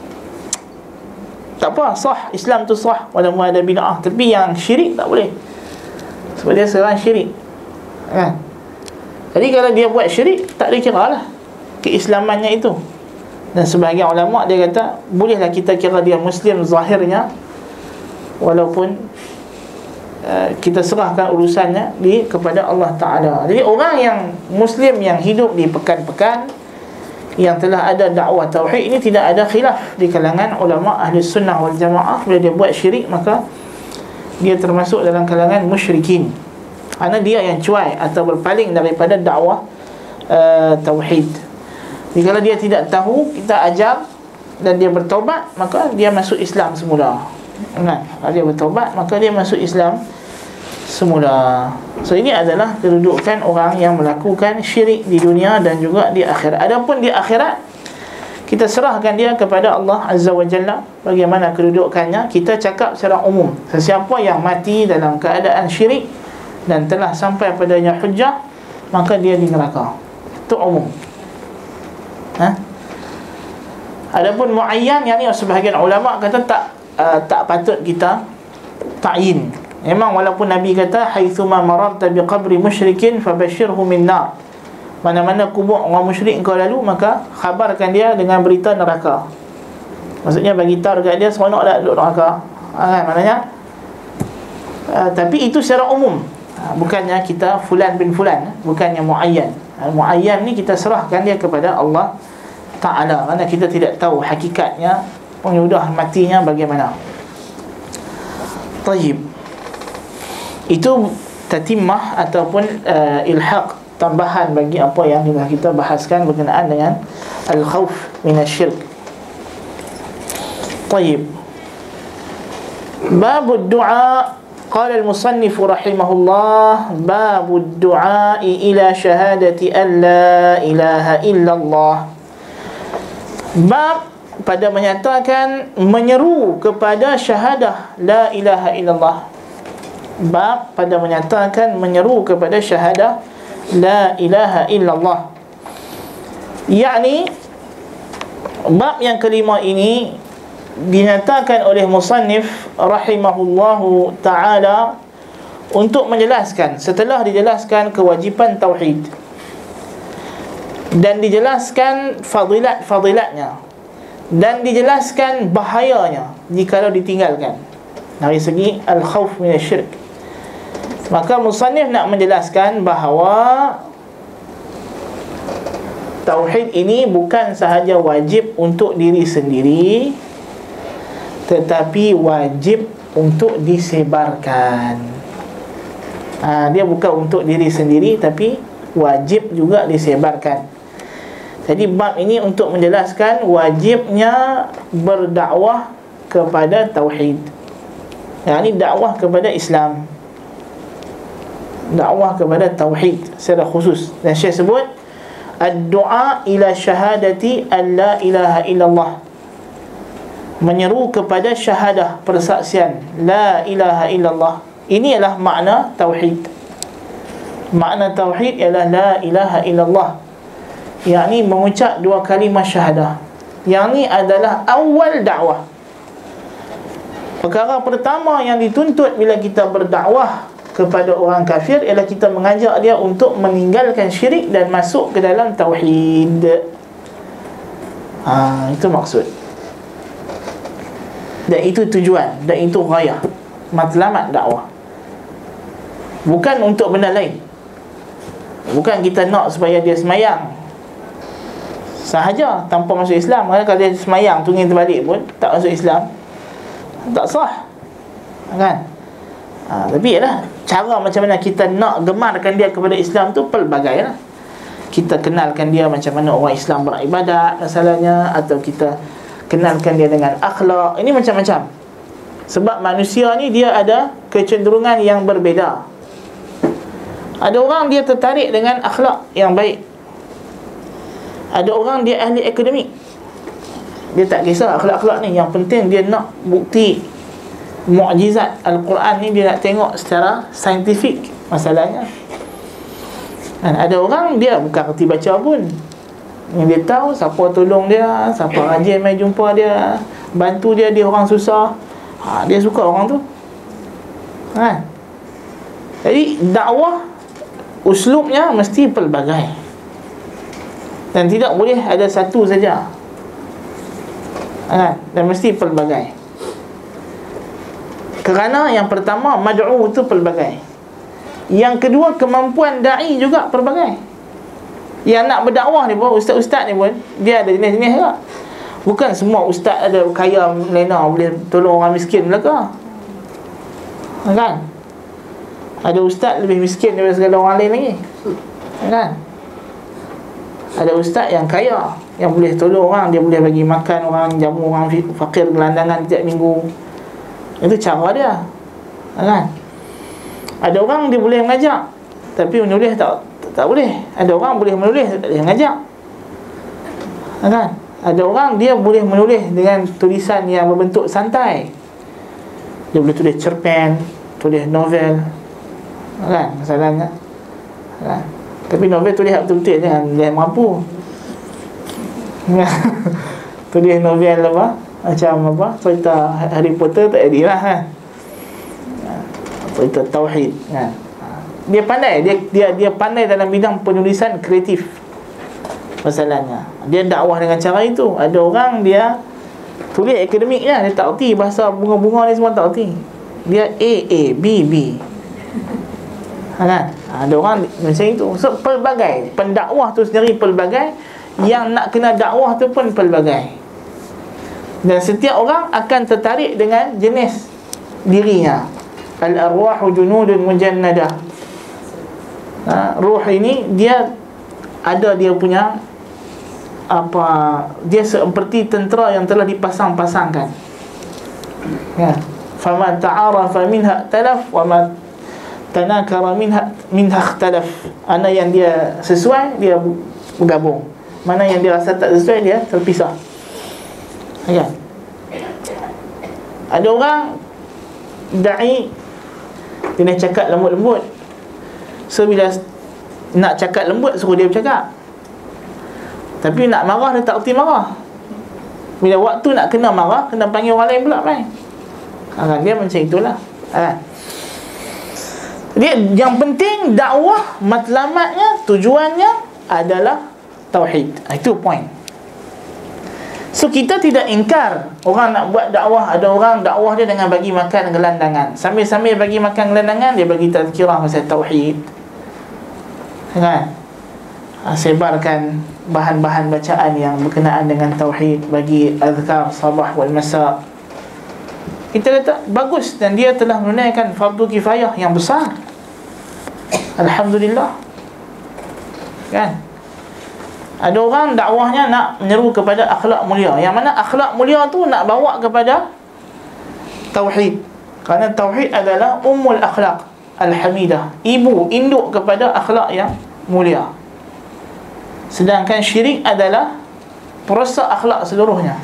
tak apa, sah. Islam tu sah walaupun ada bid'ah. Tapi yang syirik tak boleh, sebab dia seorang syirik, kan? Jadi kalau dia buat syirik, tak dikira lah keislamannya itu. Dan sebahagian ulama' dia kata bolehlah kita kira dia Muslim zahirnya, walaupun uh, kita serahkan urusannya di kepada Allah Ta'ala. Jadi orang yang Muslim yang hidup di pekan-pekan yang telah ada dakwah tauhid, ini tidak ada khilaf di kalangan ulama ahli sunnah wal jamaah. Bila dia buat syirik, maka dia termasuk dalam kalangan musyrikin, kerana dia yang cuai atau berpaling daripada dakwah uh, tauhid. Jadi kalau dia tidak tahu, kita ajar dan dia bertaubat, maka dia masuk Islam semula. Nah, kalau dia bertaubat, maka dia masuk Islam semula. So ini adalah kedudukan orang yang melakukan syirik di dunia dan juga di akhirat. Adapun di akhirat, kita serahkan dia kepada Allah Azza wa Jalla. Bagaimana kedudukannya, kita cakap secara umum. Sesiapa yang mati dalam keadaan syirik dan telah sampai padanya hujjah, maka dia di neraka. Itu umum. Ha? Adapun muayyan, yang ni sebahagian ulama kata tak uh, tak patut kita ta'yin. Memang walaupun Nabi kata haitsuma mararta biqabri musyrikin fabashshirhu min nar, mana-mana kubur orang musyrik kau lalu, maka khabarkan dia dengan berita neraka. Maksudnya bagi tahu dekat dia seronok tak duduk neraka, ha, kan? Maknanya uh, tapi itu secara umum, ha, bukannya kita fulan bin fulan, bukannya muayyan. Muayyan ni kita serahkan dia kepada Allah Ta'ala, kerana kita tidak tahu hakikatnya, penyudah matinya bagaimana. Tayyib, itu tatimah ataupun uh, ilhaq, tambahan bagi apa yang kita, kita bahaskan berkenaan dengan al-khawf minasyirk. Tayyib, babud du'a. Qala al-musannif rahimahullah, babud du'a ila syahadati an la ilaha illallah. Bab pada menyatakan menyeru kepada syahadah la ilaha illallah. Bab pada menyatakan menyeru kepada syahadah la ilaha illallah. Yakni bab yang kelima ini dinyatakan oleh musannif rahimahullahu ta'ala untuk menjelaskan, setelah dijelaskan kewajipan tauhid dan dijelaskan fadilat-fadilatnya dan dijelaskan bahayanya jika ditinggalkan dari segi al-khawf minasyirk, maka musannif nak menjelaskan bahawa tauhid ini bukan sahaja wajib untuk diri sendiri, tetapi wajib untuk disebarkan. ha, Dia bukan untuk diri sendiri, tapi wajib juga disebarkan. Jadi bab ini untuk menjelaskan wajibnya berdakwah kepada tauhid, yakni dakwah kepada Islam, dakwah kepada tauhid secara khusus. Dan Syekh sebut ad-du'a ila syahadati an la ilaha illallah, menyeru kepada syahadah, persaksian la ilaha illallah. Ini adalah makna tauhid. Makna tauhid ialah la ilaha illallah, yakni mengucap dua kalimah syahadah. Yang ni adalah awal dakwah. Perkara pertama yang dituntut bila kita berdakwah kepada orang kafir ialah kita mengajak dia untuk meninggalkan syirik dan masuk ke dalam tauhid. Ha, itu maksud. Dan itu tujuan, dan itu ghayah, matlamat dakwah. Bukan untuk benda lain. Bukan kita nak supaya dia semayang sahaja tanpa masuk Islam. Kalau dia semayang tunggu terbalik pun tak masuk Islam, tak sah, kan? Ha, tapi ialah cara macam mana kita nak gemarkan dia kepada Islam tu pelbagai lah. Kita kenalkan dia macam mana orang Islam beribadat masalahnya, atau kita kenalkan dia dengan akhlak. Ini macam-macam. Sebab manusia ni dia ada kecenderungan yang berbeza. Ada orang dia tertarik dengan akhlak yang baik. Ada orang dia ahli akademik, dia tak kisah akhlak-akhlak ni, yang penting dia nak bukti mukjizat Al-Quran ni, dia nak tengok secara saintifik masalahnya. Dan ada orang dia bukan reti baca pun, yang dia tahu siapa tolong dia, siapa rajin mai jumpa dia, bantu dia, dia orang susah, ha, dia suka orang tu, kan? Jadi dakwah uslubnya mesti pelbagai, dan tidak boleh ada satu saja, kan? Dan mesti pelbagai. Kerana yang pertama, mad'u itu pelbagai. Yang kedua, kemampuan da'i juga pelbagai. Yang nak berdakwah ni pun, ustaz-ustaz ni pun, dia ada jenis-jenis juga. Bukan semua ustaz ada kaya melena boleh tolong orang miskin belaka, kan? Ada ustaz lebih miskin daripada segala orang lain lagi, kan? Ada ustaz yang kaya, yang boleh tolong orang, dia boleh bagi makan orang, jamu orang fakir gelandangan setiap minggu. Itu cara dia, kan? Ada orang dia boleh mengajak, tapi menulis tak tak, tak boleh. Ada orang boleh menulis, tak boleh mengajak, kan? Ada orang dia boleh menulis dengan tulisan yang berbentuk santai. Dia boleh tulis cerpen, tulis novel, kan? Masalahnya, kan? Tapi novel tulis betul-betul, jangan dia mampu. Tulis novel apa, macam apa, cerita Harry Potter tak jadi lah, kan? Cerita tauhid, kan? Dia pandai, dia dia dia pandai dalam bidang penulisan kreatif. Masalahnya, dia dakwah dengan cara itu. Ada orang dia tulis akademiknya, dia tak erti bahasa bunga-bunga ni semua, tak erti. Dia A A B B, kan? Ada orang macam itu. So pelbagai, pendakwah tu sendiri pelbagai, yang nak kena dakwah tu pun pelbagai. Dan setiap orang akan tertarik dengan jenis dirinya. Al-arwahu junudun mujannadah. Ha, ruh ini dia ada dia punya apa, dia seperti tentera yang telah dipasang-pasangkan, ya. Faman ta'arafa minha talaf wa man tanakara minha minha ikhtalaf. Mana yang dia sesuai dia bergabung, mana yang dia rasa tak sesuai dia terpisah, ya. Ada orang da'i, dia nak cakap lembut-lembut, so bila nak cakap lembut suruh dia bercakap, tapi nak marah dia tak erti marah. Bila waktu nak kena marah, kena panggil orang lain pula, kan? Ha, dia macam itulah, ha. Dia yang penting dakwah matlamatnya, tujuannya adalah tauhid. Itu point. So kita tidak ingkar orang nak buat dakwah. Ada orang dakwah dia dengan bagi makan gelandangan, sambil-sambil bagi makan gelandangan dia bagi tazkirah pasal tauhid, kan? Ha, sebarkan bahan-bahan bacaan yang berkenaan dengan tauhid, bagi azkar sabah wal masa. Kita kata bagus, dan dia telah menunaikan fardu kifayah yang besar, alhamdulillah, kan? Ada orang dakwahnya nak menyeru kepada akhlak mulia, yang mana akhlak mulia tu nak bawa kepada tauhid. Kerana tauhid adalah ummul akhlak al-hamidah, ibu induk kepada akhlak yang mulia. Sedangkan syirik adalah perosak akhlak seluruhnya.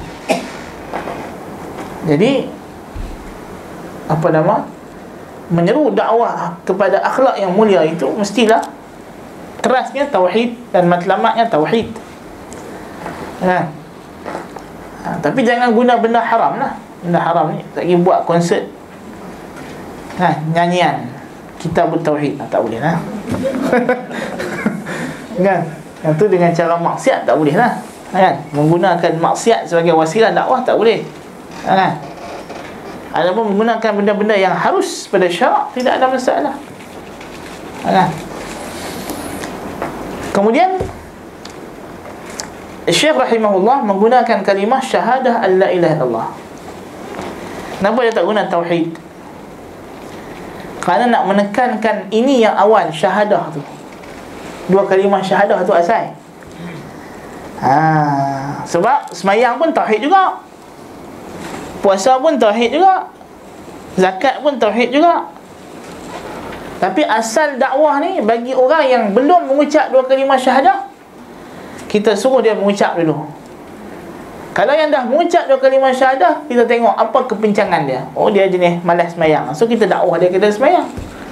Jadi apa nama, menyeru dakwah kepada akhlak yang mulia itu mestilah kerasnya tauhid dan matlamatnya tauhid, ha. Ha, tapi jangan guna benda haram lah. benda haram ni. Tak pergi buat konsert, ha, nyanyian Kitab Tauhid, ha, tak boleh lah. Kan? Yang tu dengan cara maksiat tak boleh lah, kan? Menggunakan maksiat sebagai wasilah dakwah tak boleh, kan? Adapun menggunakan benda-benda yang harus pada syarak, tidak ada masalah, kan? Kemudian Syekh rahimahullah menggunakan kalimah syahadah an la ilaha illallah. Kenapa dia tak guna tauhid? Kerana nak menekankan ini yang awal, syahadah tu. Dua kalimah syahadah tu asal. Ha, sebab semayang pun tauhid juga, puasa pun tauhid juga, zakat pun tauhid juga. Tapi asal dakwah ni bagi orang yang belum mengucap dua kalimah syahadah, kita suruh dia mengucap dulu. Kalau yang dah mengucap dua kalimah syahadah, kita tengok apa kepincangan dia. Oh, dia jenis malas semayang, so kita dakwah dia kena semayang.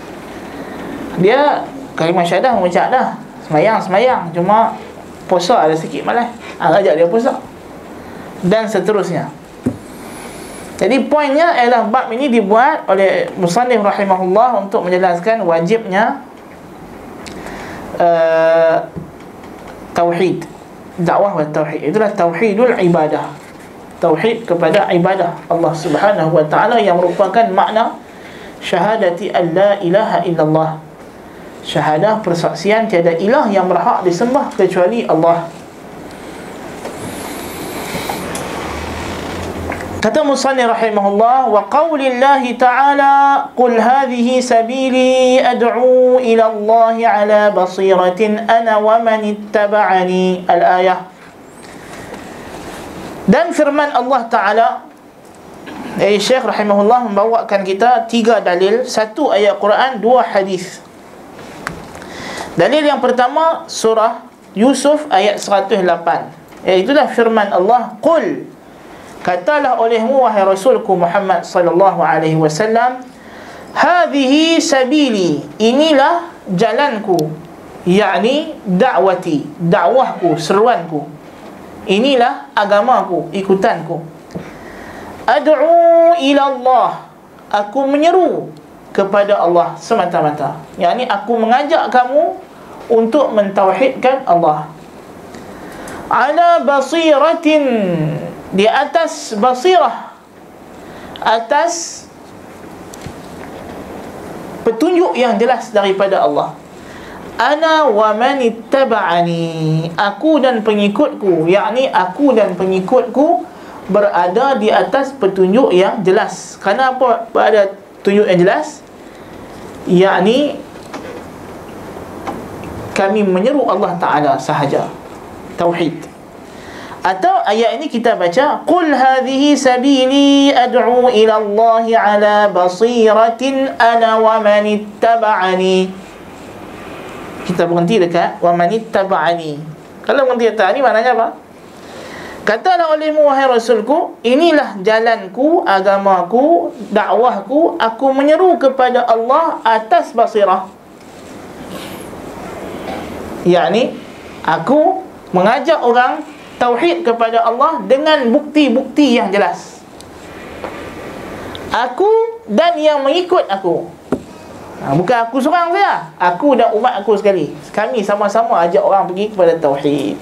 Dia kalimah syahadah mengucap dah, semayang, semayang, cuma puasa ada sikit malas, ha, ajak dia puasa, dan seterusnya. Jadi poinnya ialah bab ini dibuat oleh musannif rahimahullah untuk menjelaskan wajibnya uh, tauhid, dakwah wa tauhid. Itulah tauhidul ibadah, tauhid kepada ibadah Allah Subhanahu wa taala, yang merupakan makna syahadati an la ilaha illallah, syahadah persaksian tiada ilah yang berhak disembah kecuali Allah. Kata musannif rahimahullah, wa qaulillahi ta'ala, qul hadhihi sabili ad'u ila Allah ala basiratin ana wa man ittaba'ani, al-ayah. Dan firman Allah Ta'ala, eh, Syekh rahimahullah membawakan kita tiga dalil, satu ayat Quran, dua hadis. Dalil yang pertama surah Yusuf ayat seratus lapan, iaitulah firman Allah, qul, katalah olehmu wahai Rasulku Muhammad sallallahu alaihi wasallam, hadhihi sabili, inilah jalanku, yakni dakwati, dakwahku, seruanku, inilah agamaku, ikutanku. Ad'u ila Allah, aku menyeru kepada Allah semata-mata, yakni aku mengajak kamu untuk mentauhidkan Allah. Ala basiratin, di atas basirah, atas petunjuk yang jelas daripada Allah. Ana wa man ittaba'ani, aku dan pengikutku, yakni aku dan pengikutku berada di atas petunjuk yang jelas. Kerana apa berada petunjuk yang jelas? Yakni kami menyeru Allah Ta'ala sahaja, tauhid. Atau ayat ini kita baca, qul hadhihi sabili ad'u ila Allah ala basiratin ana wa man ittaba'ani. Kita berhenti dekat wa man ittaba'ani. Kalau berhenti dekat ni maknanya apa? Katalah olehmu wahai Rasulku, inilah jalanku, agamaku, dakwahku, aku menyeru kepada Allah atas basirah, yakni aku mengajak orang tauhid kepada Allah dengan bukti-bukti yang jelas. Aku dan yang mengikut aku, ha, bukan aku seorang saja, aku dan umat aku sekali, kami sama-sama ajak orang pergi kepada tauhid.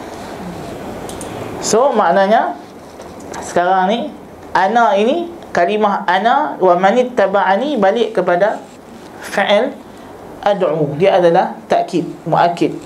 So maknanya sekarang ni, ana ini, kalimah ana wa man ittaba'ani balik kepada fa'il ad'u, dia adalah takkid, muakkid.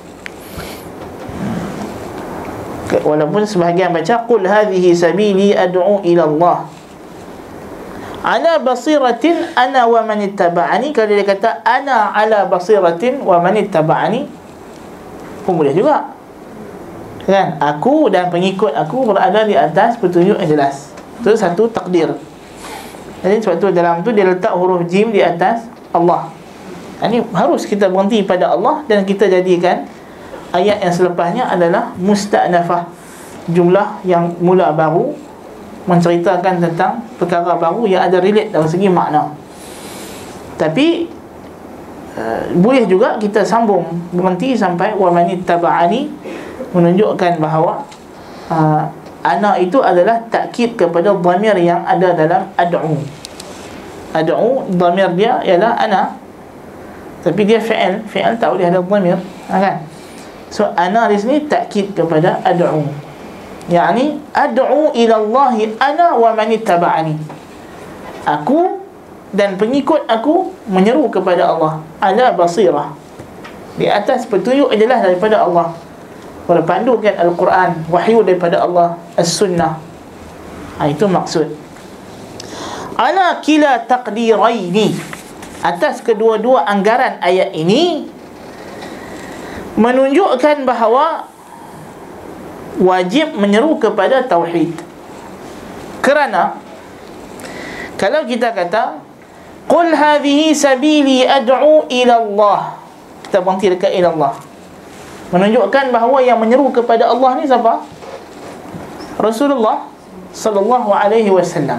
Walaupun sebahagian baca qul hadhihi sabili ad'u ila Allah ala basiratin ana wa man ittaba'ani. Kalau dia kata ana ala basiratin wa man ittaba'ani pun boleh juga, kan? Aku dan pengikut aku berada di atas petunjuk yang jelas. Itu satu takdir. Jadi sebab tu dalam tu dia letak huruf jim di atas Allah. Ini harus kita berhenti pada Allah, dan kita jadikan ayat yang selepasnya adalah musta'nafah, jumlah yang mula baru, menceritakan tentang perkara baru yang ada relate dari segi makna. Tapi uh, boleh juga kita sambung, berhenti sampai wa man ittaba'ani, menunjukkan bahawa uh, ana itu adalah takkid kepada dhamir yang ada dalam ad'u. Ad'u, dhamir dia ialah ana, tapi dia fi'il, fi'il tak boleh ada dhamir, kan? So ana di sini takkid kepada ad'u, yakni ad'u ila Allah ana wa man ittaba'ani, aku dan pengikut aku menyeru kepada Allah ala basirah, di atas petunjuk adalah daripada Allah, berpandukan Al-Quran, wahyu daripada Allah, As-Sunnah. Ha, itu maksud. Ala kila taqdiraini, atas kedua-dua anggaran ayat ini menunjukkan bahawa wajib menyeru kepada tauhid. Kerana kalau kita kata qul hadhihi sabili ad'u ila Allah, kita berhenti dekat ila Allah, menunjukkan bahawa yang menyeru kepada Allah ni siapa? Rasulullah sallallahu alaihi wasallam.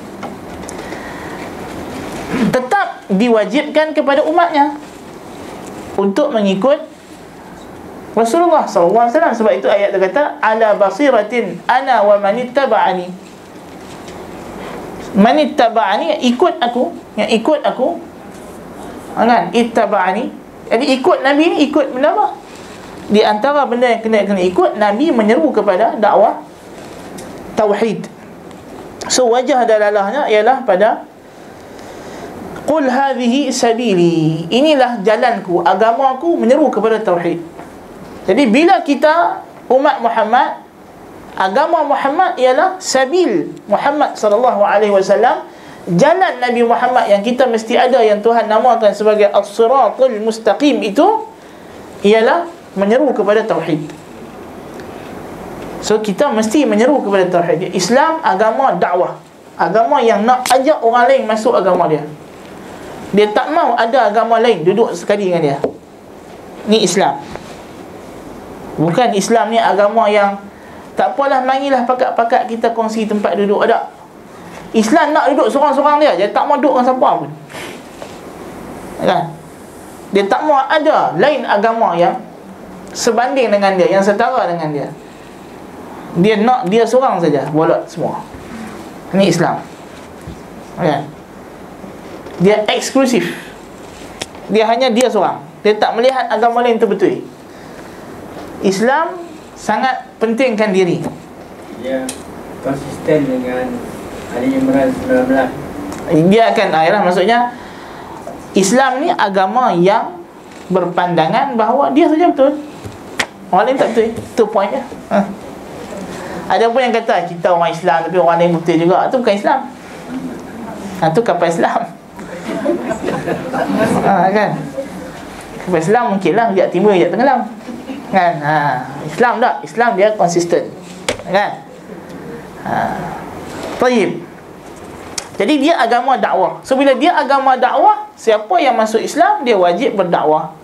Tetap diwajibkan kepada umatnya untuk mengikut Rasulullah sallallahu alaihi wasallam. Sebab itu ayat dia kata ala basiratin ana wa man ittaba'ani. Man ittaba'ani, ikut aku, yang ikut aku, kan? Ittaba'ani, jadi ikut Nabi ni ikut benda apa? Di antara benda yang kena kena ikut, Nabi menyeru kepada dakwah tauhid. So wajah dalalahnya ialah pada qul hadhihi sabili, inilah jalanku, agamaku menyeru kepada tauhid. Jadi bila kita umat Muhammad, agama Muhammad ialah sabil Muhammad sallallahu alaihi wasallam, jalan Nabi Muhammad yang kita mesti ada, yang Tuhan namakan sebagai as-siratul mustaqim, itu ialah menyeru kepada tauhid. So kita mesti menyeru kepada tauhid. Islam agama dakwah, agama yang nak ajak orang lain masuk agama dia. Dia tak mau ada agama lain duduk sekali dengan dia. Ni Islam. Bukan Islam ni agama yang tak apalah, marilah pakat-pakat kita kongsi tempat duduk. Ada Islam nak duduk seorang-seorang dia, dia tak mau duduk dengan siapa pun, kan? Dia tak mau ada lain agama yang sebanding dengan dia, yang setara dengan dia. Dia nak dia seorang saja, bolot semua. Ini Islam, kan? Dia eksklusif, dia hanya dia seorang, dia tak melihat agama lain tu betul. Islam sangat pentingkan diri. Dia konsisten dengan Ali Imran sembilan belas. Dia akan akhirnya, maksudnya Islam ni agama yang berpandangan bahawa dia saja betul, orang lain tak betul. Itu pointnya. Ha. Ada pun yang kata kita orang Islam tapi orang lain betul juga, itu bukan Islam. Ha, itu kapal Islam. Ha, kan? Kapal Islam mungkinlah dia timur, dia tenggelam, kan? Ha, Islam tak, Islam dia konsisten, kan? Ha. Taib. Jadi dia agama dakwah. So bila dia agama dakwah, siapa yang masuk Islam dia wajib berdakwah.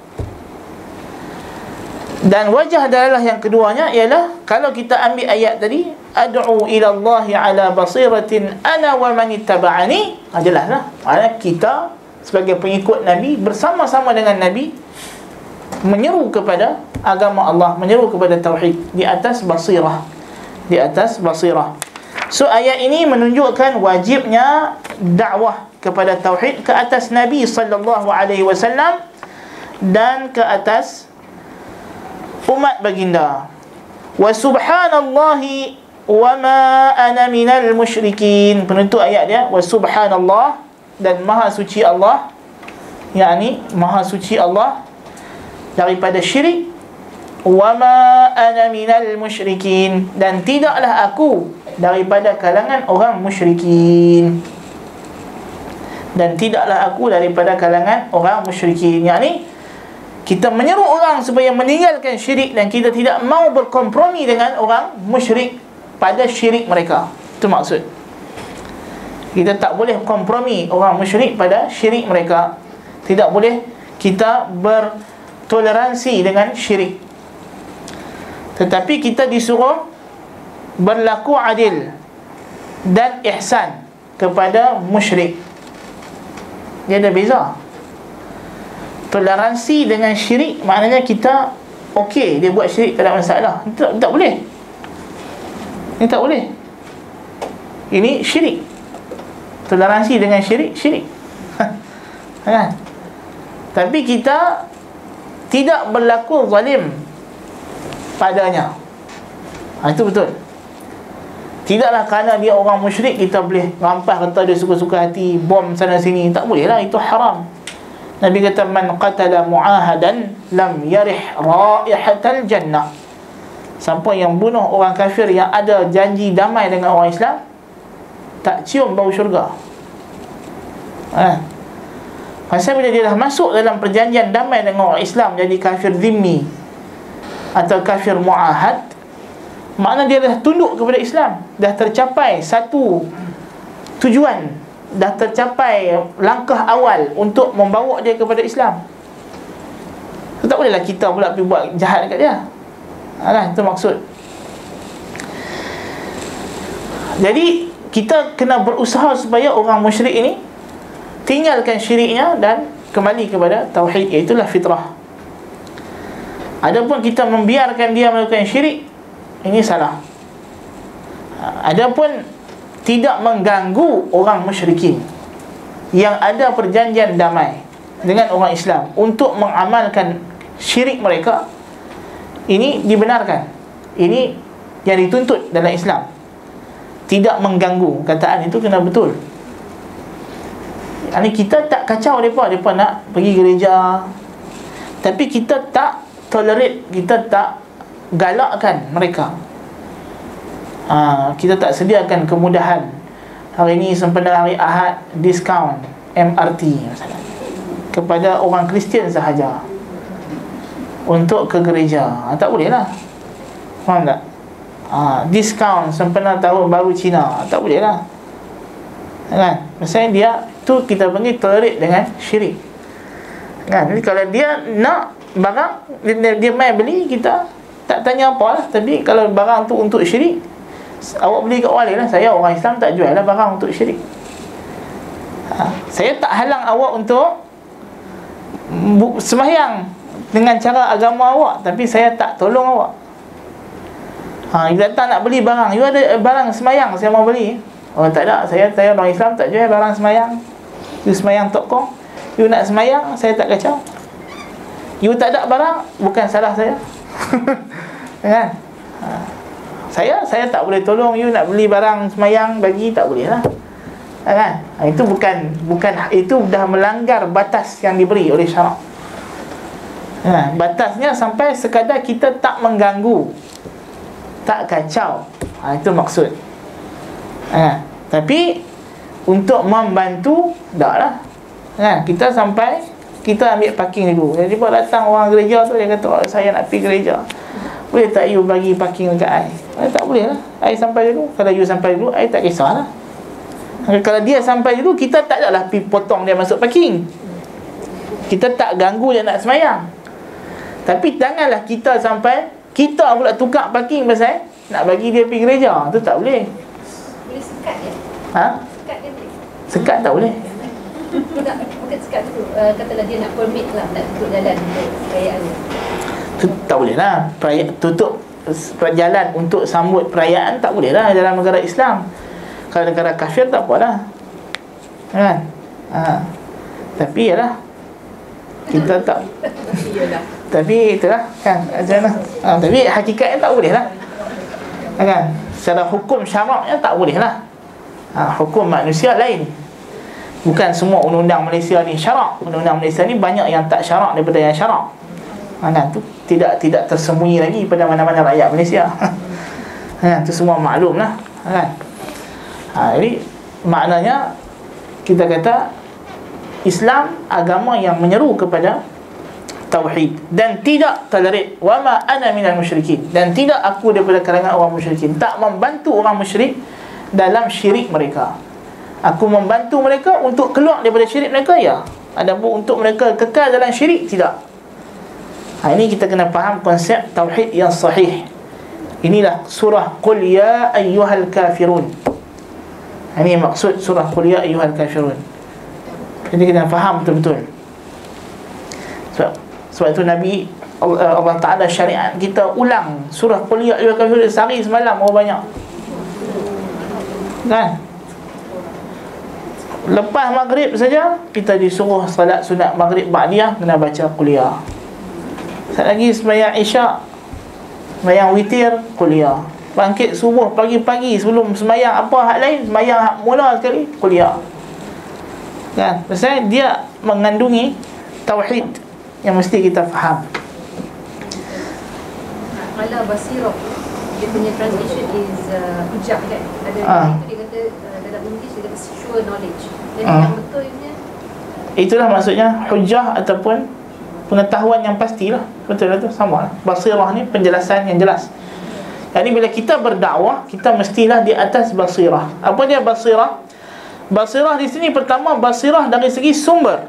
Dan wajah dalalah yang keduanya ialah, kalau kita ambil ayat tadi, ad'u ila Allah ala basiratin ana wa man ittaba'ani, ha, jelaslah, maknanya kita sebagai pengikut Nabi bersama-sama dengan Nabi menyeru kepada agama Allah, menyeru kepada tauhid di atas basirah, di atas basirah. So ayat ini menunjukkan wajibnya dakwah kepada tauhid ke atas Nabi sallallahu alaihi wasallam dan ke atas umat baginda. Wa subhanallahi wa ma ana minal musyrikin. Penutup ayat dia wa subhanallah, dan maha suci Allah, yakni maha suci Allah daripada syirik. Wa ma ana minal musyrikin, dan tidaklah aku daripada kalangan orang musyrikin. Dan tidaklah aku daripada kalangan orang musyrikin, yakni kita menyeru orang supaya meninggalkan syirik, dan kita tidak mau berkompromi dengan orang musyrik pada syirik mereka. Itu maksud. Kita tak boleh kompromi orang musyrik pada syirik mereka. Tidak boleh kita bertoleransi dengan syirik. Tetapi kita disuruh berlaku adil dan ihsan kepada musyrik. Dia ada beza. Toleransi dengan syirik maknanya kita okey, dia buat syirik tak ada masalah. Tak, tak boleh. Ini tak boleh. Ini syirik. Toleransi dengan syirik, syirik. Kan? Tapi kita tidak berlaku zalim padanya. Ha, itu betul. Tidaklah kerana dia orang musyrik kita boleh rampas kata dia suka-suka hati, bom sana sini. Tak boleh lah, itu haram. Nabi kata man qatala mu'ahadan lam yarih raihatal jannah. Siapa yang bunuh orang kafir yang ada janji damai dengan orang Islam, tak cium bau syurga. Ha. Pasal bila dia dah masuk dalam perjanjian damai dengan orang Islam, jadi kafir zimmi atau kafir mu'ahad, makna dia dah tunduk kepada Islam. Dah tercapai satu tujuan, dah tercapai langkah awal untuk membawa dia kepada Islam. So, tak bolehlah kita pula pergi buat jahat dekat dia. Ha, kan? Itu maksud. Jadi kita kena berusaha supaya orang musyrik ini tinggalkan syiriknya dan kembali kepada tauhid, iaitulah fitrah. Adapun kita membiarkan dia melakukan syirik, ini salah. Adapun tidak mengganggu orang musyrikin yang ada perjanjian damai dengan orang Islam untuk mengamalkan syirik mereka, ini dibenarkan. Ini yang dituntut dalam Islam. Tidak mengganggu, kataan itu kena betul. Ini kita tak kacau mereka, mereka nak pergi gereja, tapi kita tak tolerate, kita tak galakkan mereka. Ha, kita tak sediakan kemudahan. Hari ini sempena hari Ahad, diskaun M R T misalnya kepada orang Kristian sahaja untuk ke gereja. Ha, tak boleh lah. Faham tak? Ha, diskaun sempena tahun baru Cina. Tak boleh lah. Kan? Maksudnya dia tu kita panggil tolerate dengan syirik. Kan? Jadi kalau dia nak barang, dia, dia main beli, kita tak tanya apa lah. Tapi kalau barang tu untuk syirik, awak beli kat orang lain lah. Saya orang Islam tak jual lah barang untuk syirik. Ha, saya tak halang awak untuk sembahyang dengan cara agama awak, tapi saya tak tolong awak. Ha, you datang nak beli barang, you ada barang sembahyang saya mau beli. Oh tak ada, saya saya orang Islam tak jual barang sembahyang. You sembahyang tokong, you nak sembahyang, saya tak kacau. You tak ada barang, bukan salah saya. Kan? Ha, saya saya tak boleh tolong you nak beli barang sembahyang bagi, tak boleh lah. Kan? Ha, itu bukan bukan itu dah melanggar batas yang diberi oleh syarak. Ha, batasnya sampai sekadar kita tak mengganggu, tak kacau. Ha, itu maksud. Ha, tapi untuk membantu tak lah. Ha, kita sampai kita ambil parking dulu. Jadi bila datang orang gereja tu, dia kata, oh, saya nak pergi gereja, boleh tak you bagi parking dekat I? Eh, tak boleh lah. I sampai dulu. Kalau you sampai dulu, I tak kisah lah. Kalau dia sampai dulu, kita tak adalah pergi potong dia masuk parking. Kita tak ganggu dia nak semayang. Tapi janganlah kita sampai kita pula tukar parking pasal nak bagi dia pergi gereja. Itu tak boleh. Boleh sekat dia? Ha? Sekat dia boleh? Sekat tak boleh. Tak, bukan sekat tu. Uh, katalah dia nak permit lah, nak tutup jalan untuk perayaan dia. Tak boleh lah. Perayaan, tutup jalan untuk sambut perayaan tak boleh lah dalam negara Islam. Kalau negara kafir tak apa lah. Kan? Ha. Tapi yalah, kita tak. Tapi itulah kan, macam mana? Ha, tapi hakikatnya tak boleh lah. Kan? Secara hukum syaraknya tak boleh lah. Ha, hukum manusia lain. Bukan semua undang-undang Malaysia ni syarak. Undang-undang Malaysia ni banyak yang tak syarak daripada yang syarak. Ha, kan? Tu tidak tidak tersembunyi lagi pada mana-mana rakyat Malaysia. Ha, tu semua maklum lah. Kan? Ha, jadi maknanya kita kata Islam agama yang menyeru kepada tauhid dan tidak tolerate wa ma ana minal musyrikin, dan tidak aku daripada kalangan orang musyrikin. Tak membantu orang musyrik dalam syirik mereka. Aku membantu mereka untuk keluar daripada syirik mereka, ya. Adapun untuk mereka kekal dalam syirik, tidak. Ha, ini kita kena faham konsep tauhid yang sahih. Inilah surah Qul ya ayyuhal kafirun. Ini maksud surah Qul ya ayyuhal kafirun. Jadi kita faham betul-betul. Sebab, sebab itu Nabi Allah, Allah Ta'ala syariat kita ulang surah Qul ya ayyuhal kafirun sehari semalam, berapa banyak? Kan? Lepas maghrib saja kita disuruh salat sunat maghrib ba'diyah kena baca kuliah. Sat lagi sembahyang isyak, sembahyang witir, kuliah. Bangkit subuh pagi-pagi sebelum sembahyang apa hak lain, sembahyang hak mula sekali, kuliah. Kan? Pasal dia mengandungi tauhid yang mesti kita faham. Ala basirah, dia punya translation is uh, hujah kan. Ada Ah. itu dia kata uh, dalam English dia kata sure knowledge. Jadi Ah. yang betul punya Itulah maksudnya hujah ataupun pengetahuan yang pastilah. Betul lah tu, sama lah. Basirah ni penjelasan yang jelas. Jadi bila kita berdakwah, kita mestilah di atas basirah. Apa dia basirah? Basirah di sini pertama basirah dari segi sumber.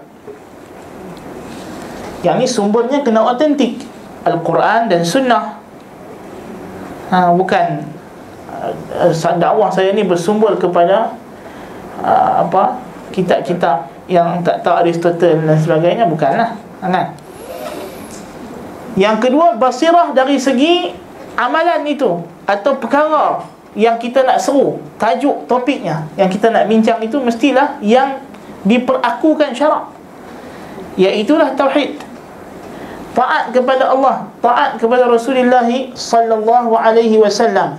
Yang ni sumbernya kena autentik, Al-Quran dan Sunnah. Ha, bukan uh, dakwah saya ni bersumber kepada uh, apa kitab-kitab yang tak tahu Aristotle dan sebagainya, bukanlah. Kan? Yang kedua, basirah dari segi amalan itu atau perkara yang kita nak seru, tajuk topiknya yang kita nak bincang itu mestilah yang diperakukan syarak, iaitulah tauhid, taat kepada Allah, taat kepada Rasulullah sallallahu alaihi wasallam.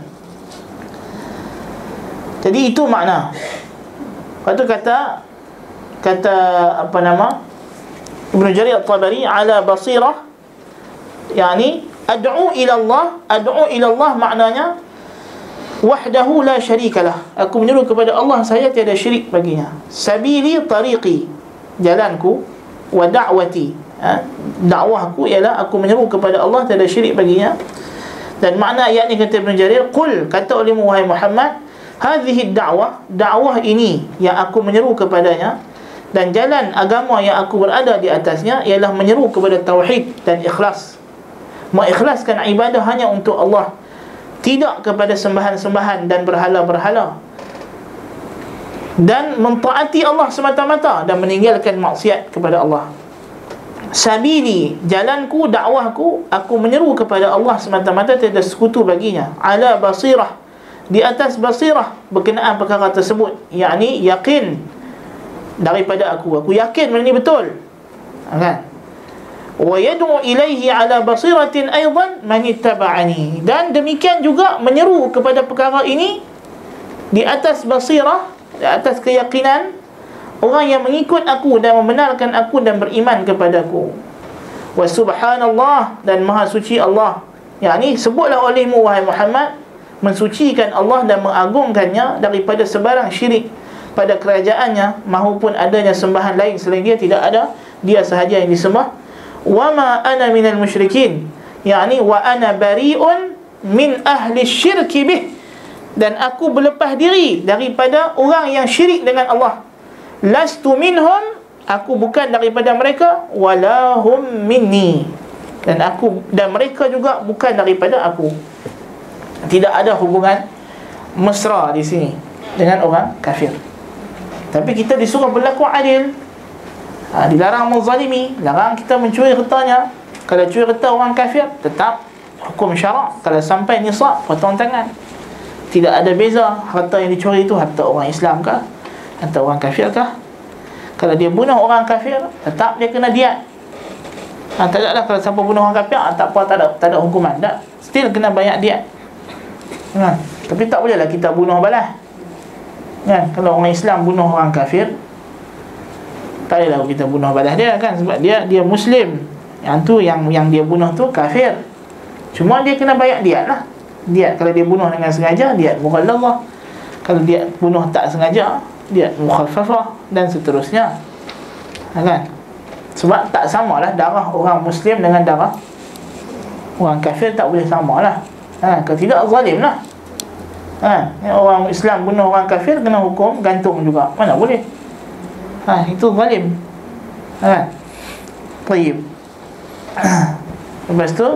Jadi itu makna. Lepas tu kata kata apa nama Ibn Jarir At-Tabari, ala basirah, yani ad'u ila Allah. Ad'u ila Allah maknanya wahdahu la syarikalah, aku menyeru kepada Allah, saya tiada syirik baginya. Sabili tariqi, jalanku, wa da'wati, ha? dakwahku ialah aku menyeru kepada Allah, tiada syirik baginya. Dan makna ayat ni kata Ibn Jarir, qul, kata oleh wahai Muhammad, hadhihi da'wah, dakwah ini yang aku menyeru kepadanya, dan jalan agama yang aku berada di atasnya ialah menyeru kepada tauhid dan ikhlas, mengikhlaskan ibadah hanya untuk Allah, tidak kepada sembahan-sembahan dan berhala-berhala, dan mentaati Allah semata-mata dan meninggalkan maksiat kepada Allah. Sabili, jalanku, dakwahku, aku menyeru kepada Allah semata-mata, tiada sekutu baginya. Ala basirah, di atas basirah berkenaan perkara tersebut, yakni yakin daripada aku, aku yakin benda ni betul, kan? Wa yad'u ilaihi ala basiratin aidan man ittaba'ani, dan demikian juga menyeru kepada perkara ini di atas basirah, di atas keyakinan orang yang mengikut aku dan membenarkan aku dan beriman kepadaku. Wa subhanallah, dan maha suci Allah, yakni sebutlah olehmu wahai Muhammad, mensucikan Allah dan mengagungkannya daripada sebarang syirik pada kerajaannya, mahupun adanya sembahan lain selain dia, tidak ada, dia sahaja yang disembah. Wa ma ana minal musyrikin, yakni wa ana bari'un min ahli syirki bih, dan aku berlepas diri daripada orang yang syirik dengan Allah. Lastu minhum, aku bukan daripada mereka, wala hum minni, dan aku dan mereka juga bukan daripada aku. Tidak ada hubungan mesra di sini dengan orang kafir. Tapi kita disuruh berlaku adil. Ha, dilarang menzalimi, larang kita mencuri hartanya. Kalau curi harta orang kafir, tetap hukum syarak. Kalau sampai nisab, potong tangan. Tidak ada beza harta yang dicuri itu harta orang Islam kah, harta orang kafir kah. Kalau dia bunuh orang kafir, tetap dia kena diat. Ha, tak ada lah kalau siapa bunuh orang kafir, ha, tak apa, tak ada, tak ada hukuman, tak, still kena bayar diat. Ha, tapi tak bolehlah kita bunuh balas. Kan? Kalau orang Islam bunuh orang kafir, tak bolehlah kita bunuh balas dia, kan? Sebab dia dia Muslim. Yang tu yang yang dia bunuh tu kafir. Cuma dia kena bayar diat lah. Diat kalau dia bunuh dengan sengaja, diat mughalladhah. Kalau dia bunuh tak sengaja, diat mukhaffafah, dan seterusnya. Ha, kan? Sebab tak samalah darah orang Muslim dengan darah orang kafir, tak boleh samalah. Ha, kalau tidak zalim lah. Ha, orang Islam bunuh orang kafir kena hukum gantung juga. Mana boleh? Ha, itu zalim. Ha. Baik. Lepas tu,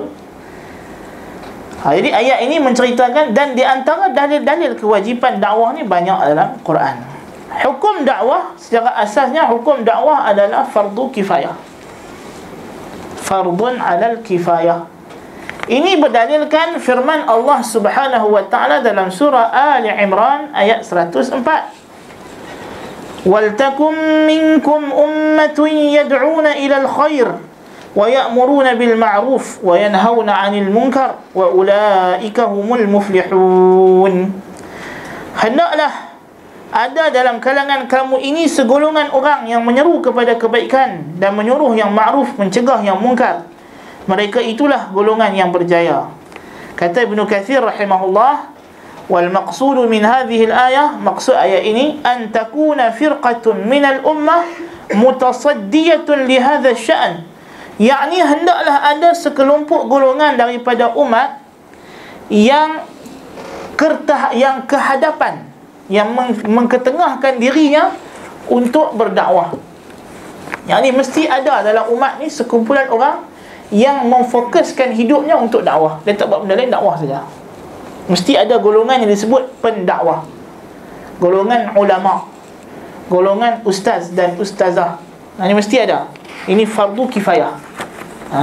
ha, jadi ayat ini menceritakan, dan di antara dalil-dalil kewajipan dakwah ni banyak dalam Quran. Hukum dakwah secara asasnya, hukum dakwah adalah fardu kifayah. Fardun alal kifayah, Ini berdalilkan firman Allah Subhanahu wa taala dalam surah Ali Imran ayat seratus empat. Waltakum minkum ummatun yad'una ila al-khair wa ya'muruna bil ma'ruf wa yanhauna 'anil munkar wa ulaika humul muflihun. Hendaklah ada dalam kalangan kamu ini segolongan orang yang menyeru kepada kebaikan dan menyuruh yang ma'ruf, mencegah yang munkar. Mereka itulah golongan yang berjaya. Kata Ibnu Katsir rahimahullah, wal maqsudu min hadhihi al-ayah, maksud ayat ini an takuna firqatun min al-ummah mutasaddiyatun li hadha asy-sya'n. Yakni hendaklah ada sekelompok golongan daripada umat yang kertah yang kehadapan, yang meng- mengketengahkan dirinya untuk berdakwah. Yakni mesti ada dalam umat ni sekumpulan orang yang memfokuskan hidupnya untuk dakwah. Dia tak buat benda lain, dakwah saja. Mesti ada golongan yang disebut pendakwah, golongan ulama, golongan ustaz dan ustazah. Ini mesti ada. Ini fardu kifayah. Ha.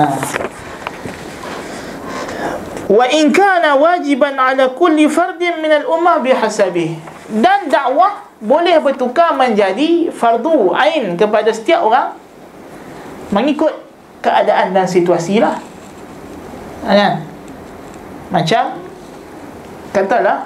Wa in kana wajiban ala kulli fardin min al-ummah bihasabih. Dan dakwah boleh bertukar menjadi fardu ain kepada setiap orang mengikut keadaan dan situasi lah. Kan? Macam katalah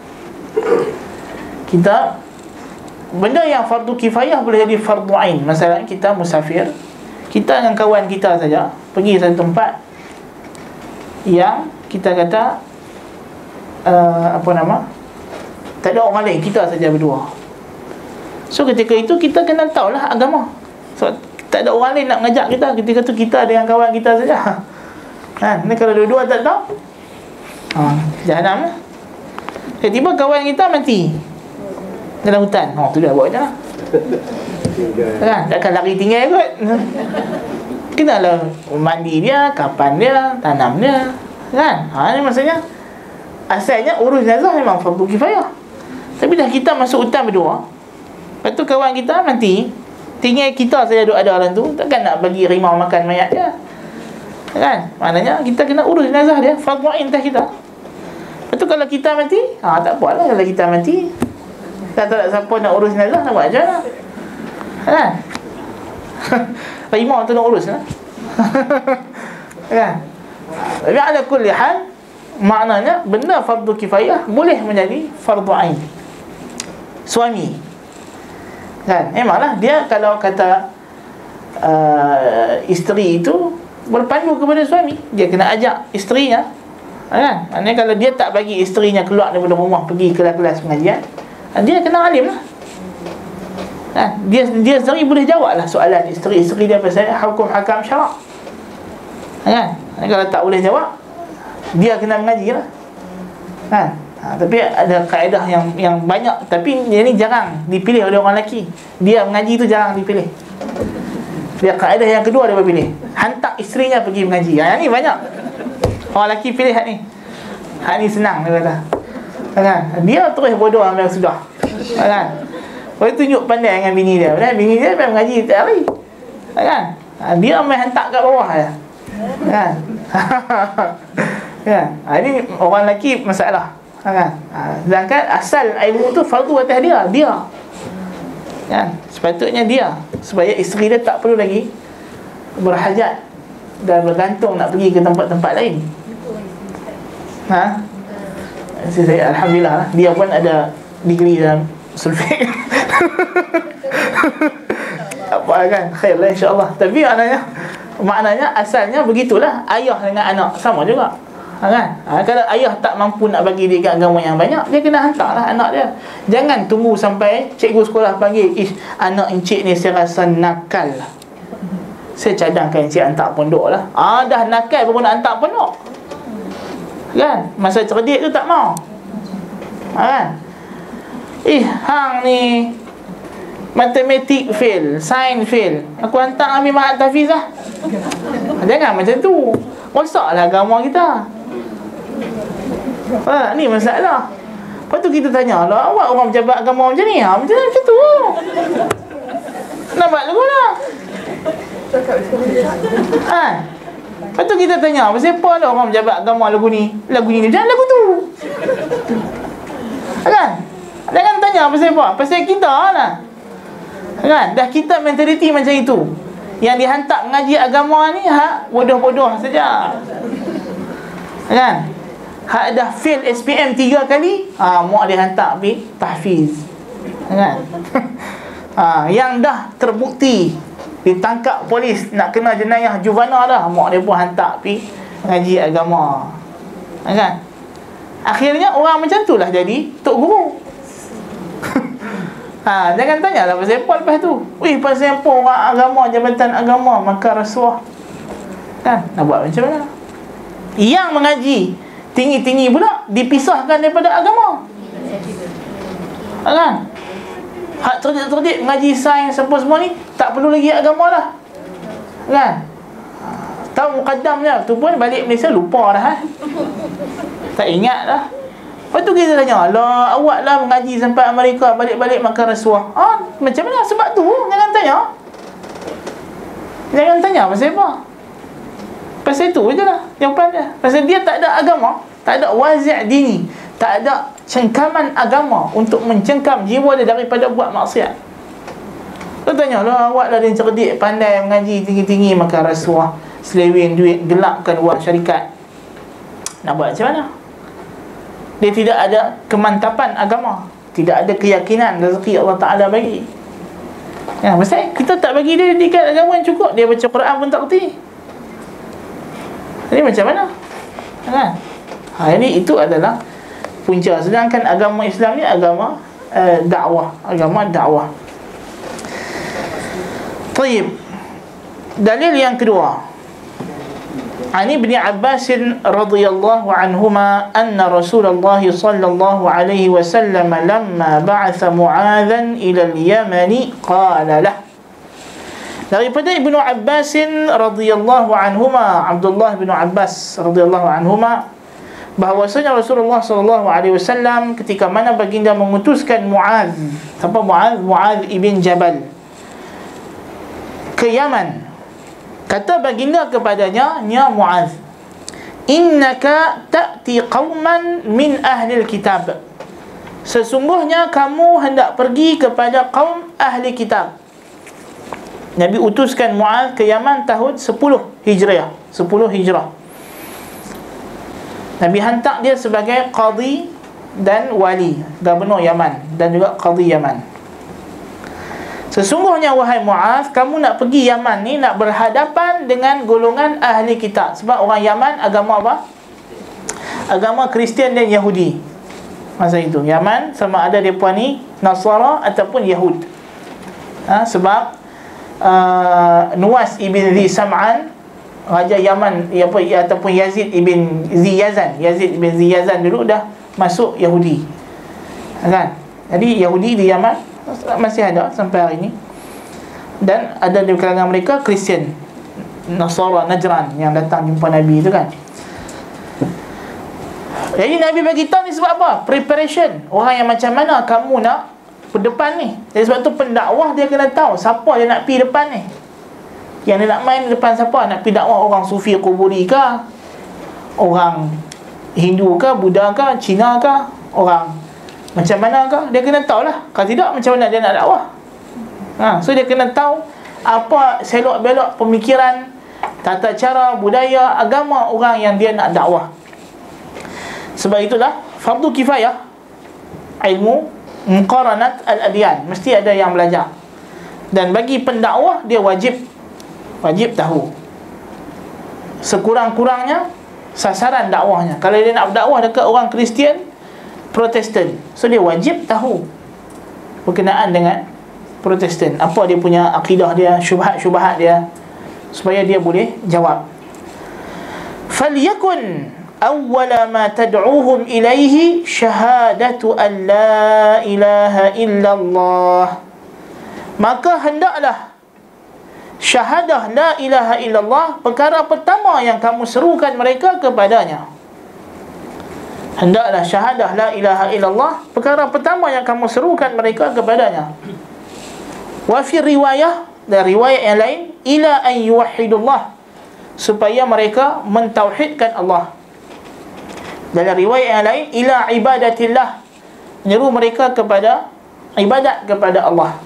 kita, benda yang fardu kifayah boleh jadi fardu ain. Masalah kita musafir, kita dengan kawan kita saja pergi satu tempat yang kita kata uh, apa nama, tak ada orang lain, kita saja berdua. So ketika itu kita kena tahulah agama. So tak ada orang lain nak mengajak kita, ketika tu kita dengan kawan kita saja. Ha, ni kalau dua-dua tak tahu, ha, jahanam lah. Tiba-tiba kawan kita mati dalam hutan. Oh, tu dah buat je lah. Kan? Takkan lari tinggal kot. Kenalah mandi dia, kapan dia, tanam dia. Kan? Ha, ni maksudnya asalnya urus jenazah memang fardu kifayah. Tapi dah kita masuk hutan berdua, lepas tu kawan kita mati, tinggal kita saja duduk ada dalam tu, takkan nak bagi rimau makan mayat dia. Kan? Maknanya kita kena urus jenazah dia, fardu ain atas kita. Lepas tu kalau kita mati, ha, tak apalah kalau kita mati. Tak tahu siapa nak urus jenazah, nak buat macam mana? Kan? Rimau tu nak urus lah. Kan? Tapi ala kulli hal, maknanya benda fardu kifayah boleh menjadi fardu ain. Suami, kan, memanglah dia kalau kata uh, isteri itu berpandu kepada suami, dia kena ajak isterinya, kan. Maknanya kalau dia tak bagi isterinya keluar daripada rumah pergi kelas-kelas pengajian, dia kena alim lah, kan. Dia dia sendiri boleh jawab lah soalan isteri-isteri dia pasal hukum hakam syarak, kan. Kalau tak boleh jawab, dia kena mengaji lah, kan. Ha, tapi ada kaedah yang yang banyak, tapi dia ni jarang dipilih oleh orang lelaki. Dia mengaji tu jarang dipilih. Dia kaedah yang kedua dia pilih, hantar isterinya pergi mengaji. Ha, yang ni banyak orang lelaki pilih hak ni. Hak ni senang dia kata, kan. Dia terus bodoh ambil sudah, kan. Lepas tu tunjuk pandai dengan bini dia. Padahal bini dia memang mengaji tiap hari, kan. Ha, dia main hantar kat bawah je, kan. Kan. Ha, ini orang lelaki masalah, kan. Ha, sedangkan asal ilmu tu fardu atas dia, dia, kan. Sepatutnya dia, supaya isteri dia tak perlu lagi berhajat dan bergantung nak pergi ke tempat-tempat lain. Ha? Saya alhamdulillah lah, dia pun ada degree dalam sulfik. Tak apa kan, khair lah insya-Allah. Tapi maknanya maknanya asalnya begitulah, ayah dengan anak sama juga. Ha, kan? Ha, kalau ayah tak mampu nak bagi dia agama yang banyak, dia kena hantarlah anak dia. Jangan tunggu sampai cikgu sekolah panggil, ish, anak encik ni saya rasa nakal, saya cadangkan encik hantar pondok lah. Ah, dah nakal baru nak hantar pondok, kan. Masa cerdik tu tak mau, ha, kan. Eh, hang ni matematik fail, sains fail, aku hantar ambil Mahat Tafiz lah. Jangan macam tu, rosaklah agama kita. Ha, ni masalah. Lepas tu kita tanya, lah, awak orang pejabat agama macam ni? Ha, macam, macam tu. Nak buat lagu lah. Ha. Lepas tu kita tanya, pasal apa lah orang pejabat agama lagu ni? Lagu ni, jangan lagu tu. Kan? Jangan tanya pasal apa? Pasal kita lah. Kan? Dah kita mentaliti macam itu. Yang dihantar mengaji agama ni hak bodoh-bodoh saja. Kan? Hak dah fail S P M tiga kali, ha, mak dia hantar pergi tahfiz. Kan? Ha, yang dah terbukti ditangkap polis nak kena jenayah juvana dah, mak dia pun hantar pergi ngaji agama. Kan? Akhirnya orang macam tu lah jadi tok guru. Ha, jangan tanya lah pasal apa lepas tu. Wih, pasal apa orang agama, jabatan agama makan rasuah. Kan? Nak buat macam mana? Yang mengaji tinggi-tinggi pula dipisahkan daripada agama. Kan? Hak terdik-terdik mengaji sains apa semua ni tak perlu lagi agama dah. Kan? Tahu mukaddamnya tu pun balik Malaysia lupa dah. Ha? Tak ingat dah. Lepas tu kita tanya, lah awak lah mengaji sampai Amerika, balik-balik makan rasuah. Ah, macam mana? Sebab tu jangan tanya. Jangan tanya pasal apa. Pasal tu je lah jawapan dia. Pasal dia tak ada agama, tak ada wazi' dini, tak ada cengkaman agama untuk mencengkam jiwa dia daripada buat maksiat. Tu tanya, lah awak lah dia cerdik, pandai mengaji tinggi-tinggi, makan rasuah, selewing duit, gelapkan wang syarikat. Nak buat macam mana? Dia tidak ada kemantapan agama, tidak ada keyakinan rezeki Allah Ta'ala bagi. Ya, pasal kita tak bagi dia didikan agama yang cukup, dia baca Quran pun tak kerti. Jadi macam mana? Kan? Ha, ini itu adalah punca. Sedangkan agama Islam ni agama uh, dakwah, agama dakwah. Taib. Dalil yang kedua. عن ابن عباس رضي الله عنهما أن رسول الله صلى الله عليه وسلم لما بعث معاذا إلى اليمن قال له. Daripada Ibnu Abbas radhiyallahu anhuma, Abdullah bin Abbas radhiyallahu anhuma, bahwasanya Rasulullah sallallahu alaihi wasallam ketika mana baginda mengutuskan Muaz, siapa Muaz? Muaz ibn Jabal ke Yaman. Kata baginda kepadanya, ya Muaz, innaka ta'ti qauman min ahli kitab. Sesungguhnya kamu hendak pergi kepada kaum ahli kitab. Nabi utuskan Muaz ke Yaman tahun sepuluh Hijriah, sepuluh Hijrah. Nabi hantar dia sebagai qadi dan wali, gubernur Yaman, dan juga qadi Yaman. Sesungguhnya wahai Muaz, kamu nak pergi Yaman ni nak berhadapan dengan golongan ahli kitab. Sebab orang Yaman agama apa? Agama Kristian dan Yahudi. Masa itu Yaman sama ada mereka ni Nasara ataupun Yahud. Ha, sebab uh, Nuwas ibn Zi Sam'an, raja Yaman apa, ataupun Yazid ibn Zi Yazan, Yazid ibn Zi Yazan dulu dah masuk Yahudi. Kan? Jadi Yahudi di Yaman masih ada sampai hari ini. Dan ada di kalangan mereka Kristian, Nasara Najran yang datang jumpa Nabi tu kan. Jadi Nabi bagi tahu ni sebab apa? Preparation. Orang yang macam mana kamu nak berdepan ni. Jadi sebab tu pendakwah dia kena tahu siapa dia nak pergi depan ni. Yang dia nak main depan siapa? Nak pergi dakwah orang Sufi Kuburi ke? Orang Hindu ke? Buddha ke? Cina ke? Orang macam mana kah? Dia kena tahu lah. Kalau tidak, macam mana dia nak dakwah? Ha, so dia kena tahu apa selok belok pemikiran, tata cara, budaya, agama orang yang dia nak dakwah. Sebab itulah fardu kifayah ilmu muqaranat al-adyan, mesti ada yang belajar. Dan bagi pendakwah dia wajib wajib tahu sekurang-kurangnya sasaran dakwahnya. Kalau dia nak berdakwah dekat orang Kristian, Protestan, so dia wajib tahu berkenaan dengan Protestan, apa dia punya akidah dia, syubhat-syubhat dia, supaya dia boleh jawab. Falyakun awwala ma tad'uuhum ilaihi syahadatu an la ilaha illallah. Maka hendaklah syahadah la ilaha illallah perkara pertama yang kamu serukan mereka kepadanya. Hendaklah syahadah la ilaha illallah perkara pertama yang kamu serukan mereka kepadanya. Wa fi riwayah, dan riwayat yang lain, ila an yuwahhidullah, supaya mereka mentauhidkan Allah. Dalam riwayat yang lain, ila ibadatillah, menyeru mereka kepada ibadat kepada Allah.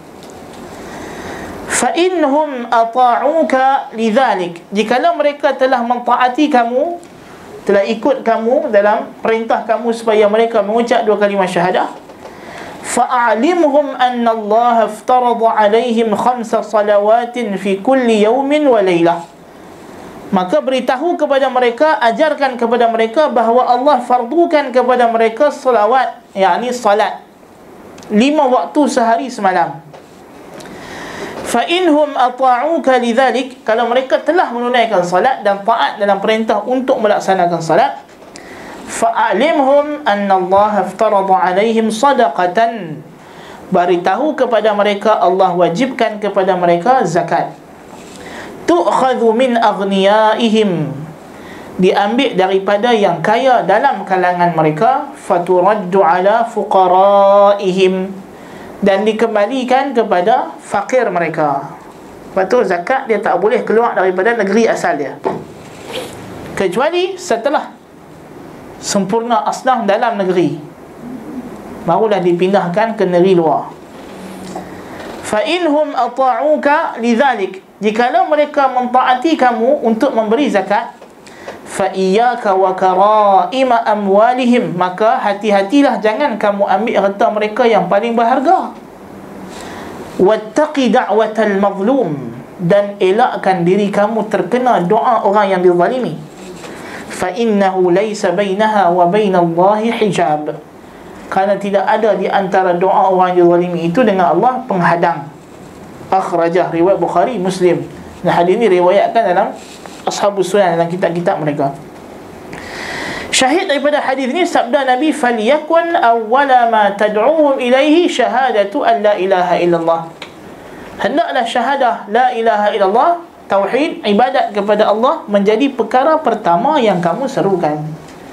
Fa innahum ata'uka lidzalik, jikalau mereka telah mentaati kamu, telah ikut kamu dalam perintah kamu supaya mereka mengucap dua kalimah syahadah, fa'alimhum anna Allah aftarada alaihim khamsa salawatin fi kulli yawmin wa laylah, maka beritahu kepada mereka, ajarkan kepada mereka bahawa Allah fardukan kepada mereka salawat, yakni salat lima waktu sehari semalam. Fa inhum ata'uka lidzalik, kalau mereka telah menunaikan salat dan taat dalam perintah untuk melaksanakan salat, fa'alimhum anna Allah aftarada alaihim sadaqatan, beritahu kepada mereka Allah wajibkan kepada mereka zakat, tu'khadhu min aghniyaihim, diambil daripada yang kaya dalam kalangan mereka, faturaddu ala fuqaraihim, dan dikembalikan kepada fakir mereka. Lepas tu zakat dia tak boleh keluar daripada negeri asal dia, kecuali setelah sempurna asnaf dalam negeri, barulah dipindahkan ke negeri luar. Fa inhum ata'uka lidzalik, jikalau mereka mentaati kamu untuk memberi zakat, fa iyyaka wa karaima amwalihim, maka hati-hatilah jangan kamu ambil harta mereka yang paling berharga. Wattaqi da'watal mazlum, dan elakkan diri kamu terkena doa orang yang dizalimi. Fa innahu laysa bainaha wa bainallahi hijab, kerana tidak ada di antara doa orang yang dizalimi itu dengan Allah penghadang. Akhrajah, riwayat Bukhari, Muslim. Dan hadis ini riwayatkan dalam Ashabus Sunan, dalam kitab-kitab mereka. Syahid daripada hadis ini sabda Nabi, falyakun awwala ma tad'uhum ilaihi syahadatu an la ilaha illallah, hendaklah syahadah la ilaha illallah, tauhid, ibadat kepada Allah, menjadi perkara pertama yang kamu serukan.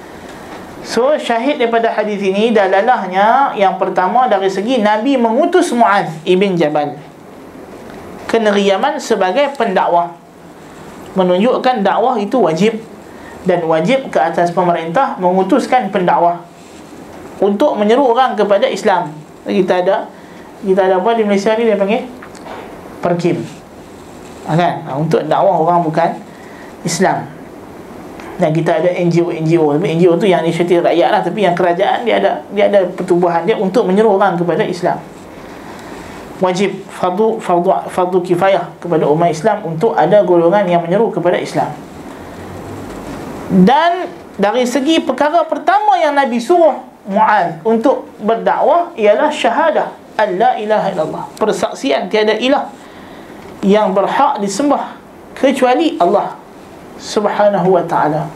So syahid daripada hadis ini, dalalahnya yang pertama dari segi Nabi mengutus Muaz ibn Jabal ke negeri Yaman sebagai pendakwah, menunjukkan dakwah itu wajib, dan wajib ke atas pemerintah mengutuskan pendakwah untuk menyeru orang kepada Islam. Kita ada kita ada apa di Malaysia ni, dia panggil Perkim, ha, kan? Untuk dakwah orang bukan Islam. Dan kita ada N G O N G O, tapi N G O tu yang inisiatif rakyat lah, tapi yang kerajaan dia ada dia ada pertubuhan dia untuk menyeru orang kepada Islam. Wajib, fardu fardu fardu kifayah kepada umat Islam untuk ada golongan yang menyeru kepada Islam. Dan dari segi perkara pertama yang Nabi suruh Muaz untuk berdakwah ialah syahadah an la ilaha illallah, persaksian tiada ilah yang berhak disembah kecuali Allah Subhanahu wa ta'ala.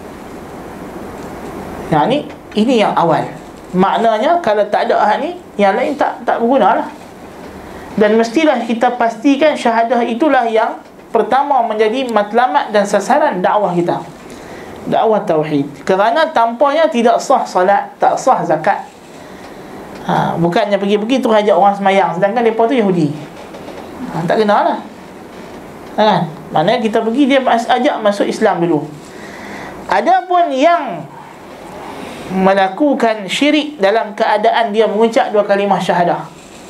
Yang ni, ini yang awal. Maknanya kalau tak ada ahad ni, yang lain tak tak berguna lah. Dan mestilah kita pastikan syahadah itulah yang pertama menjadi matlamat dan sasaran dakwah kita, dakwah tauhid. Kerana tanpanya tidak sah salat, tak sah zakat. Ha, bukannya pergi-pergi tu ajak orang semayang, sedangkan mereka tu Yahudi. Ha, tak kena lah, ha, kan? Maknanya kita pergi, dia ajak masuk Islam dulu. Adapun yang melakukan syirik dalam keadaan dia mengucap dua kalimah syahadah,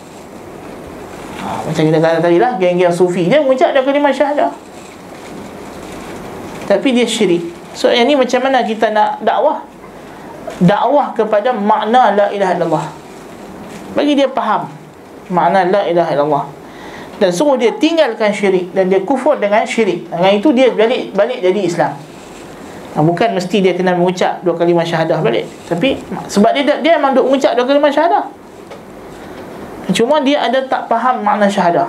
ha, macam kita kata tadi lah, geng-geng sufi, dia mengucap dua kalimah syahadah tapi dia syirik. So yang ni macam mana kita nak dakwah? Dakwah kepada makna la ilaha illallah, bagi dia faham makna la ilaha illallah, dan suruh dia tinggalkan syirik, dan dia kufur dengan syirik. Dengan itu dia balik balik jadi Islam. Ha, bukan mesti dia kena mengucap dua kalimah syahadah balik, tapi sebab dia dia memang duk mengucap dua kalimah syahadah, cuma dia ada tak faham makna syahadah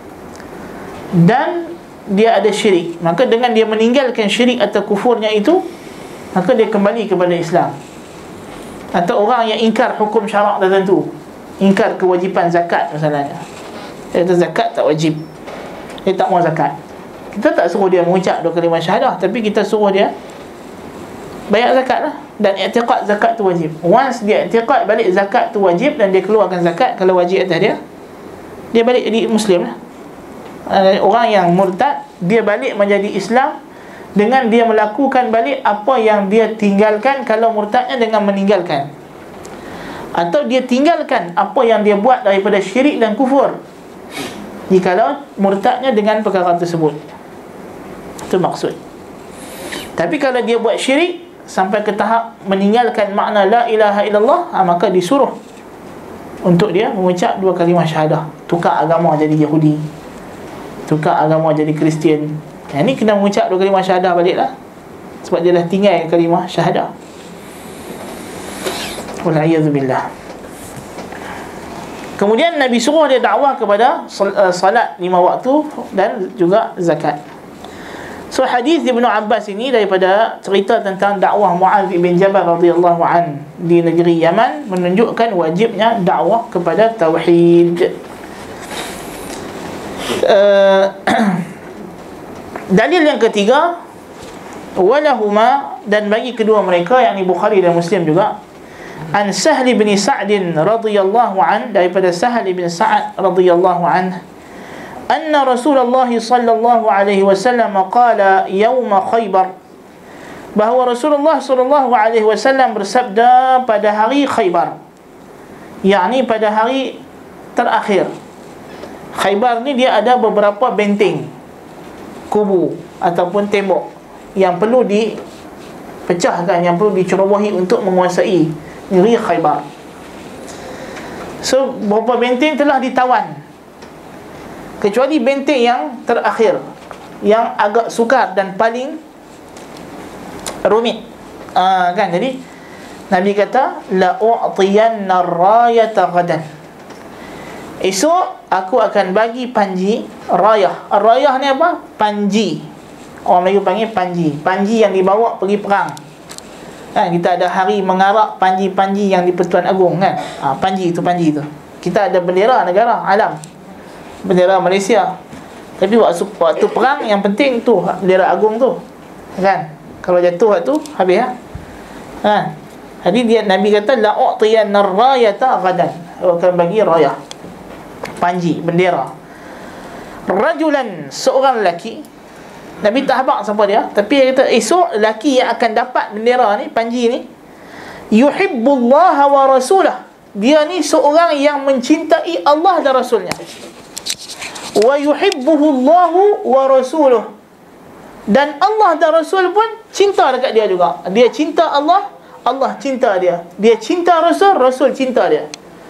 dan dia ada syirik. Maka dengan dia meninggalkan syirik atau kufurnya itu, maka dia kembali kepada Islam. Atau orang yang ingkar hukum syarak tertentu, ingkar kewajipan zakat misalnya, dia kata zakat tak wajib, dia tak mau zakat. Kita tak suruh dia mengucap dua kalimah syahadah, tapi kita suruh dia bayar zakat lah, dan i'tiqad zakat tu wajib. Once dia i'tiqad balik zakat tu wajib, dan dia keluarkan zakat kalau wajib atas dia, dia balik jadi Muslim lah. Orang yang murtad, dia balik menjadi Islam dengan dia melakukan balik apa yang dia tinggalkan kalau murtadnya dengan meninggalkan, atau dia tinggalkan apa yang dia buat daripada syirik dan kufur jikalau murtadnya dengan perkara tersebut. Itu maksud. Tapi kalau dia buat syirik sampai ke tahap meninggalkan makna la ilaha illallah, ha, maka disuruh untuk dia mengucap dua kalimah syahadah, tukar agama jadi Yahudi, tukar agama jadi Kristian. Yang ni kena mengucap dua kalimah syahadah balik lah, sebab dia dah tinggal kalimah syahadah. Wal'iyadzubillah. Kemudian Nabi suruh dia dakwah kepada salat lima waktu dan juga zakat. So hadis Ibnu Abbas ini daripada cerita tentang dakwah Mu'adz bin Jabal radhiyallahu an di negeri Yaman, menunjukkan wajibnya dakwah kepada tauhid. Uh, dalil yang ketiga, walahuma, dan bagi kedua mereka, yakni Bukhari dan Muslim juga, an Sahl bin Sa'd radhiyallahu an, daripada Sahl bin Sa'd radhiyallahu an, anna Rasulullah sallallahu alaihi wasallam qala yauma Khaybar, bahawa Rasulullah sallallahu alaihi wasallam bersabda pada hari Khaybar, yakni pada hari terakhir. Khaybar ni dia ada beberapa benteng, kubu ataupun tembok yang perlu dipecahkan, yang perlu dicerobohi untuk menguasai negeri Khaybar. So beberapa benteng telah ditawan, kecuali benteng yang terakhir, yang agak sukar dan paling rumit. Ah, kan, jadi Nabi kata la u'tiyanna ar-rayata ghadan, esok aku akan bagi panji rayah. Rayah ni apa? Panji. Orang Melayu panggil panji. Panji yang dibawa pergi perang. Kan, kita ada hari mengarak panji-panji yang di Pertuan Agong kan. Ha, panji tu, panji tu. Kita ada bendera negara, alam, bendera Malaysia. Tapi waktu waktu perang yang penting tu bendera agung tu. Kan? Kalau jatuh waktu habis lah. Ha. Jadi dia Nabi kata la u'tiyanna ar-rayata ghadan, aku akan bagi rayah, panji, bendera. Rajulan, seorang lelaki. Nabi tak habaq siapa dia, tapi dia kata esok lelaki yang akan dapat bendera ni, panji ni, yuhibbullaha wa rasulah, dia ni seorang yang mencintai Allah dan Rasulnya. Wa yuhibbuhullahu wa rasuluh, dan Allah dan Rasul pun cinta dekat dia juga. Dia cinta Allah, Allah cinta dia. Dia cinta Rasul, Rasul cinta dia.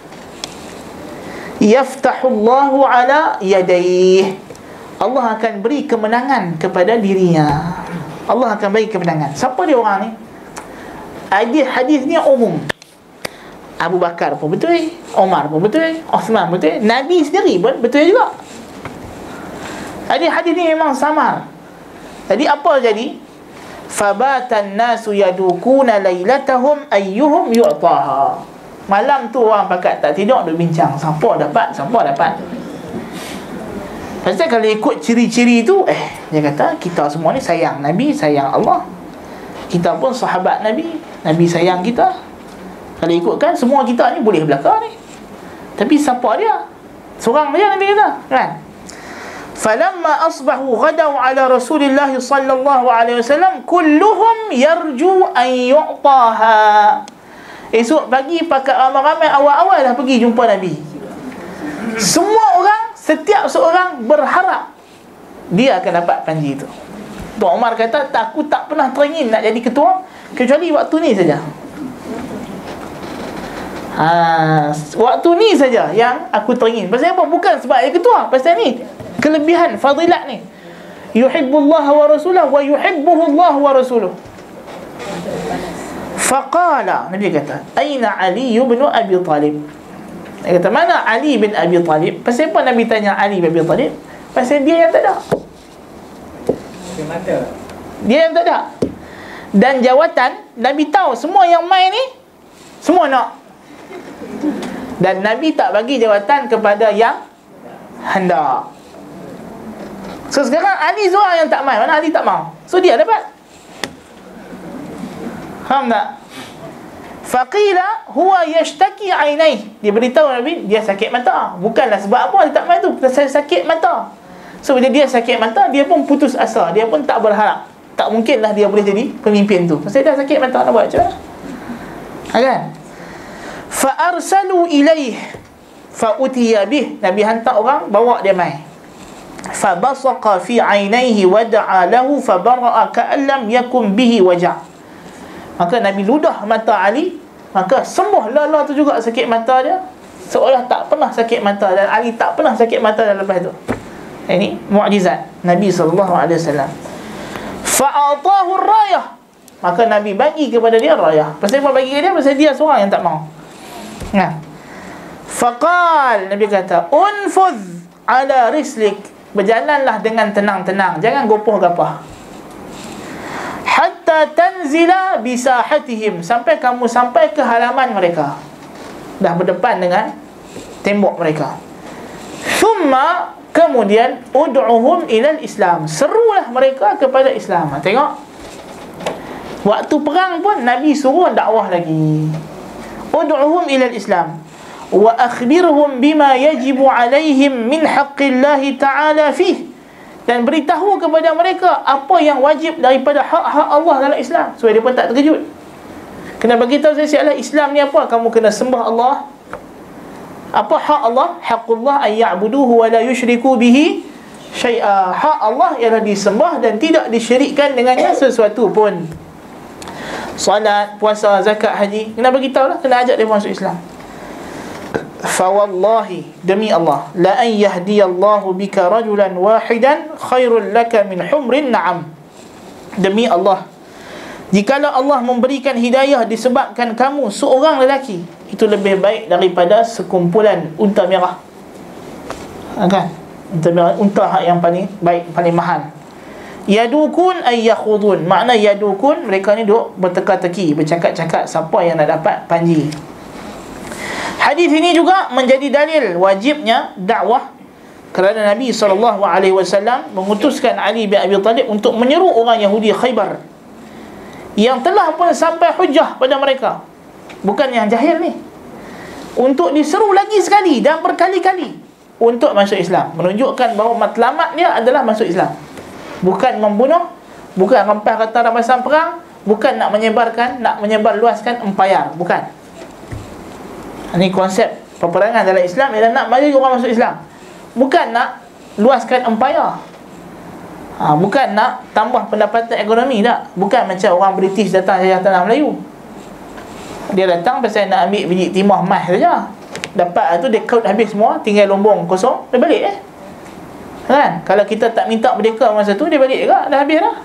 Yaftahullahu ala yadayhi, Allah akan beri kemenangan kepada dirinya. Allah akan beri kemenangan. Siapa dia orang ni? Hadis hadis ni umum. Abu Bakar pun betul, Omar pun betul, Osman pun betul, Nabi sendiri pun betul juga. Hadis hadis ni memang samar. Jadi apa jadi? Fabatan nasu yadukuna lailatahum ayyuhum yu'taha. Malam tu orang pakat tak tidur duk bincang, siapa dapat, siapa dapat. Pasal kalau ikut ciri-ciri tu, eh dia kata kita semua ni sayang Nabi, sayang Allah. Kita pun sahabat Nabi, Nabi sayang kita. Kalau ikutkan semua kita ni boleh belakang ni. Tapi siapa dia? Seorang dia Nabi kata, kan? Falamma asbahu ghadaw ala Rasulillah sallallahu alaihi wasallam kulluhum yarju an yu'taha. Esok pagi pakat ramai-ramai awal-awal dah pergi jumpa Nabi. Semua orang, setiap seorang berharap dia akan dapat panji itu. Tuan Umar kata, tak, aku tak pernah teringin nak jadi ketua kecuali waktu ni saja. Ha, waktu ni saja yang aku teringin. Pasal apa? Bukan sebab dia ketua, pasal ni kelebihan fadilat ni. Yuhibbullah wa rasulah wa yuhibbuhu Allah wa rasuluh. Faqala, Nabi kata, aina Ali bin Abi Talib. Dia kata, mana Ali bin Abi Talib? Pasal apa Nabi tanya Ali bin Abi Talib? Pasal dia yang tak ada. Dia yang tak ada. Dan jawatan, Nabi tahu semua yang main ni semua nak. Dan Nabi tak bagi jawatan kepada yang hendak. So sekarang Ali seorang yang tak main, mana Ali tak mau, so dia dapat. Faham tak? Faqila huwa yashtaki ainai, dia beritahu Nabi dia sakit mata. Bukanlah sebab apa dia tak main tu, saya sakit mata. So bila dia sakit mata, dia pun putus asa, dia pun tak berharap. tak mungkinlah dia boleh jadi pemimpin tu. Pasal dah sakit mata, nak buat macam mana? Ha, kan? Fa arsalu ilaih fa utiya bih. Nabi hantar orang bawa dia mai. Fa basaqa fi ainaihi wa da'a lahu fa bara'a ka'an lam yakun bihi waja'. Maka Nabi ludah mata Ali, maka sembuh lala tu juga sakit mata dia, seolah tak pernah sakit mata, dan Ali tak pernah sakit mata dah lepas tu. Ini mukjizat Nabi sallallahu alaihi wasallam. Fa'atahu ar-rayah, maka Nabi bagi kepada dia rayah. Pasal apa bagi ke dia? Pasal dia seorang yang tak mau. Nah. Faqal, Nabi kata, unfudh ala rislik, berjalanlah dengan tenang-tenang, jangan gopoh-gapah. Hatta tanzila bisahatihim, sampai kamu sampai ke halaman mereka, dah berdepan dengan tembok mereka. Thumma, kemudian ud'uhum ilal Islam, serulah mereka kepada Islam. Tengok, waktu perang pun Nabi suruh dakwah lagi. Ud'uhum ilal Islam wa akhbirhum bima yajibu alaihim min haqqillahi ta'ala fih, dan beritahu kepada mereka apa yang wajib daripada hak-hak Allah dalam Islam, supaya dia pun tak terkejut. Kena bagi tahu saya sialah Islam ni apa. Kamu kena sembah Allah. Apa hak Allah? Haqqullah an ya'buduhu wa la yushriku bihi syai'a. Hak Allah ialah disembah dan tidak disyirikkan dengannya sesuatu pun. Salat, puasa, zakat, haji, kena bagi tahu lah, kena ajak dia masuk Islam. Fa wallahi, demi Allah, la an yahdiyallahu bika rajulan wahidan khairul laka min humrin na'am. Demi Allah, jikalau Allah memberikan hidayah disebabkan kamu seorang lelaki, itu lebih baik daripada sekumpulan unta merah. Ha, kan? Unta merah, unta yang paling baik, paling mahal. Yadukun ay yakhudun, makna yadukun, mereka ni duk berteka-teki, bercakap-cakap siapa yang nak dapat panji. Hadis ini juga menjadi dalil wajibnya dakwah, kerana Nabi sallallahu alaihi wasallam mengutuskan Ali bin Abi Talib untuk menyeru orang Yahudi Khaybar yang telah pun sampai hujah pada mereka, bukan yang jahil ni, untuk diseru lagi sekali dan berkali-kali untuk masuk Islam, menunjukkan bahawa matlamat dia adalah masuk Islam, bukan membunuh, bukan rampas harta rampasan perang, bukan nak menyebarkan, nak menyebar luaskan empayar, bukan. Ini konsep peperangan dalam Islam ialah nak bagi orang masuk Islam, bukan nak luaskan empayar. Ha, bukan nak tambah pendapatan ekonomi, tak. Bukan macam orang British datang jajah tanah Melayu. Dia datang pasal nak ambil biji timah emas saja. Dapat tu dia kaut habis semua, tinggal lombong kosong, dia balik eh. Kan? Kalau kita tak minta merdeka masa tu, dia balik juga, dah habis dah.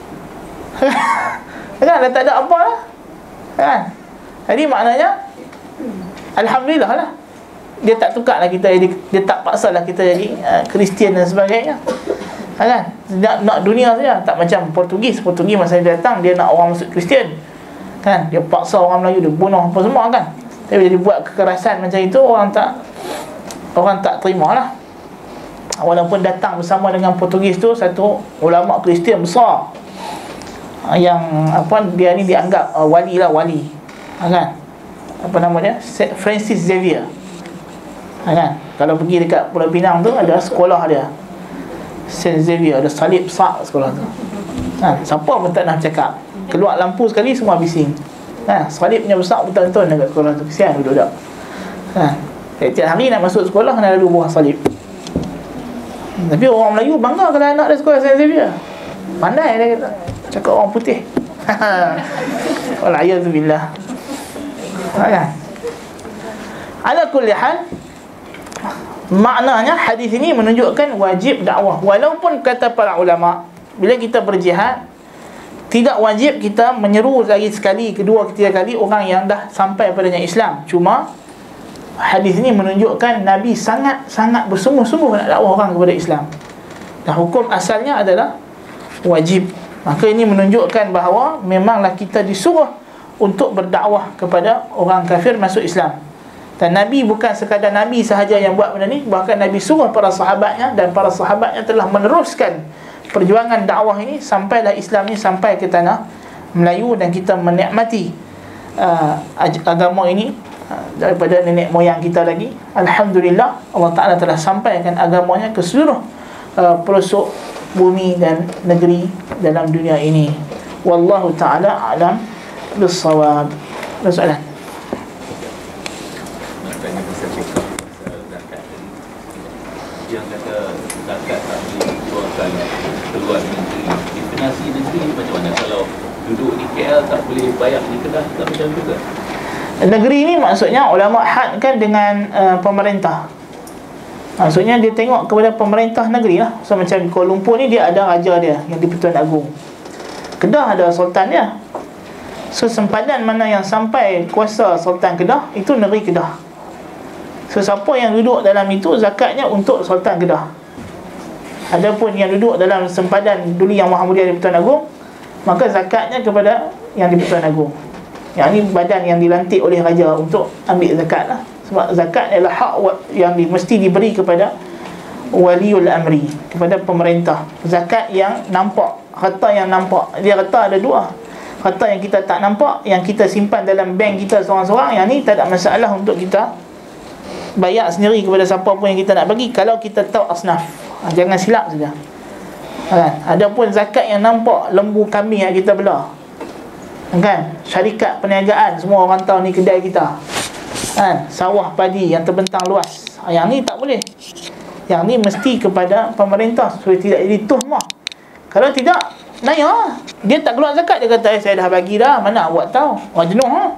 Kan? Dah tak ada apa lah. Kan? Jadi maknanya alhamdulillah lah, dia tak tukar lah kita jadi, dia tak paksa lah kita jadi Kristian uh, dan sebagainya. Ha, kan? Nak, nak dunia saja. Tak macam Portugis. Portugis masa dia datang, dia nak orang masuk Kristian, kan? Dia paksa orang Melayu, dia bunuh apa semua, kan? Tapi dia buat kekerasan macam itu, orang tak orang tak terima lah. Walaupun datang bersama dengan Portugis tu satu ulama Kristian besar, yang apa, dia ni dianggap uh, wali lah, wali, ha, kan? Apa nama dia? Francis Xavier, ha, kan? Kalau pergi dekat Pulau Pinang tu, ada sekolah dia, Saint Xavier, ada salib besar sekolah tu. Ha, siapa pun tak nak cakap. Keluar lampu sekali semua bising. Ha, salibnya besar betul-betul dekat sekolah tu. Kesian budak-budak. Ha, setiap hari nak masuk sekolah kena ada buah salib. Tapi orang Melayu bangga kalau anak dia sekolah Saint Xavier. Pandai dia kata. Cakap orang putih. Wal'ayazubillah. Ha, kan? Ala kulli hal, maknanya hadis ini menunjukkan wajib dakwah. Walaupun kata para ulama, bila kita berjihad, tidak wajib kita menyeru lagi sekali, kedua, ketiga kali orang yang dah sampai padanya Islam. Cuma hadis ini menunjukkan Nabi sangat-sangat bersungguh-sungguh nak dakwah orang kepada Islam, dan hukum asalnya adalah wajib. Maka ini menunjukkan bahawa memanglah kita disuruh untuk berdakwah kepada orang kafir masuk Islam. Dan Nabi bukan sekadar Nabi sahaja yang buat benda ni, bahkan Nabi suruh para sahabatnya, dan para sahabatnya telah meneruskan perjuangan dakwah ini sampailah Islam ni sampai ke tanah Melayu, dan kita menikmati uh, agama ini uh, daripada nenek moyang kita lagi. Alhamdulillah, Allah Ta'ala telah sampaikan agamanya ke seluruh uh, pelosok bumi dan negeri dalam dunia ini. Wallahu ta'ala a'lam bis-shawab. Ada soalan? Nak tanya pasal cakap pasal zakat tadi. Yang kata zakat tak boleh dikeluarkan keluar negeri. Destinasi negeri macam mana kalau duduk di K L tak boleh bayar di Kedah, tak macam juga? Negeri ni maksudnya ulama hadkan dengan uh, pemerintah. Maksudnya dia tengok kepada pemerintah negeri lah. So macam Kuala Lumpur ni dia ada raja dia yang di-Pertuan Agong. Kedah ada sultan dia. So sempadan mana yang sampai kuasa Sultan Kedah, itu negeri Kedah. So siapa yang duduk dalam itu, zakatnya untuk Sultan Kedah. Adapun yang duduk dalam sempadan dulu yang Muhammadiyah di Pertuan Agong, maka zakatnya kepada yang di Pertuan Agong. Yang ni badan yang dilantik oleh raja untuk ambil zakat lah. Sebab zakat adalah hak yang di, mesti diberi kepada waliul amri, kepada pemerintah. Zakat yang nampak, harta yang nampak. Dia harta ada dua. Harta yang kita tak nampak, yang kita simpan dalam bank kita seorang-seorang, yang ni tak ada masalah untuk kita bayar sendiri kepada siapa pun yang kita nak bagi, kalau kita tahu asnaf. Ha, jangan silap saja. Ha, ada pun zakat yang nampak, lembu kambing yang kita belah, kan, syarikat perniagaan, semua orang tahu ni kedai kita, kan, sawah padi yang terbentang luas. Ha, yang ni tak boleh. Yang ni mesti kepada pemerintah supaya tidak jadi tuhmah. Kalau tidak, naya, dia tak keluar zakat, dia kata eh, saya dah bagi dah, mana awak tahu? Orang jenuh ha?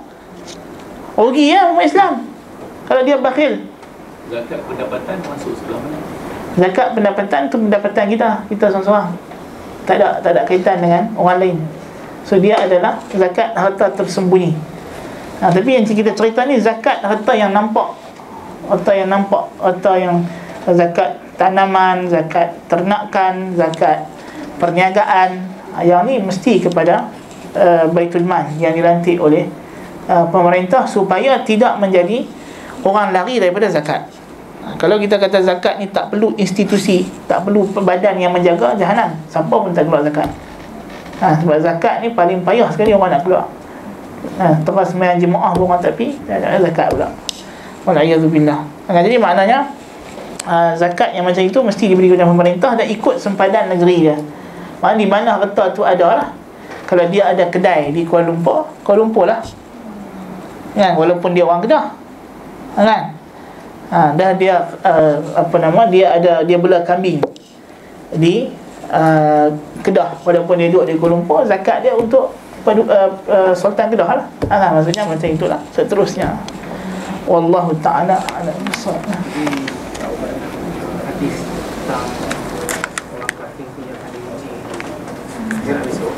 Rugi ya umat Islam kalau dia bakhil. Zakat pendapatan masuk sebelah mana? Zakat pendapatan tu pendapatan kita, kita seorang-seorang. Tak ada tak ada kaitan dengan orang lain. So dia adalah zakat harta tersembunyi. Ha, tapi yang kita cerita ni zakat harta yang nampak. Harta yang nampak, harta yang zakat tanaman, zakat ternakan, zakat perniagaan. Yang ni mesti kepada uh, Baitul Mal yang dilantik oleh uh, pemerintah supaya tidak menjadi orang lari daripada zakat. Ha, kalau kita kata zakat ni tak perlu institusi, tak perlu badan yang menjaga, jahanam. Siapa pun tak keluar zakat. Ha, sebab zakat ni paling payah sekali orang nak keluar. Ha, terus sembahyang jemaah pun orang tak pergi, tak ada zakat pula. Wal'iyadzubillah. Ha, jadi maknanya uh, zakat yang macam itu mesti diberi kepada pemerintah dan ikut sempadan negeri dia. Mana di mana harta tu ada lah. Kalau dia ada kedai di Kuala Lumpur, Kuala Lumpur lah, kan, walaupun dia orang Kedah, kan, ha, dah dia uh, apa nama dia ada dia bela kambing di uh, Kedah, walaupun dia duduk di Kuala Lumpur, zakat dia untuk padu, uh, uh, Sultan Kedah lah. Ha, maksudnya macam itulah seterusnya. Wallahu ta'ala a'lam bissawab. Hadis tentang orang kafir punya hadis ini dia nak besok.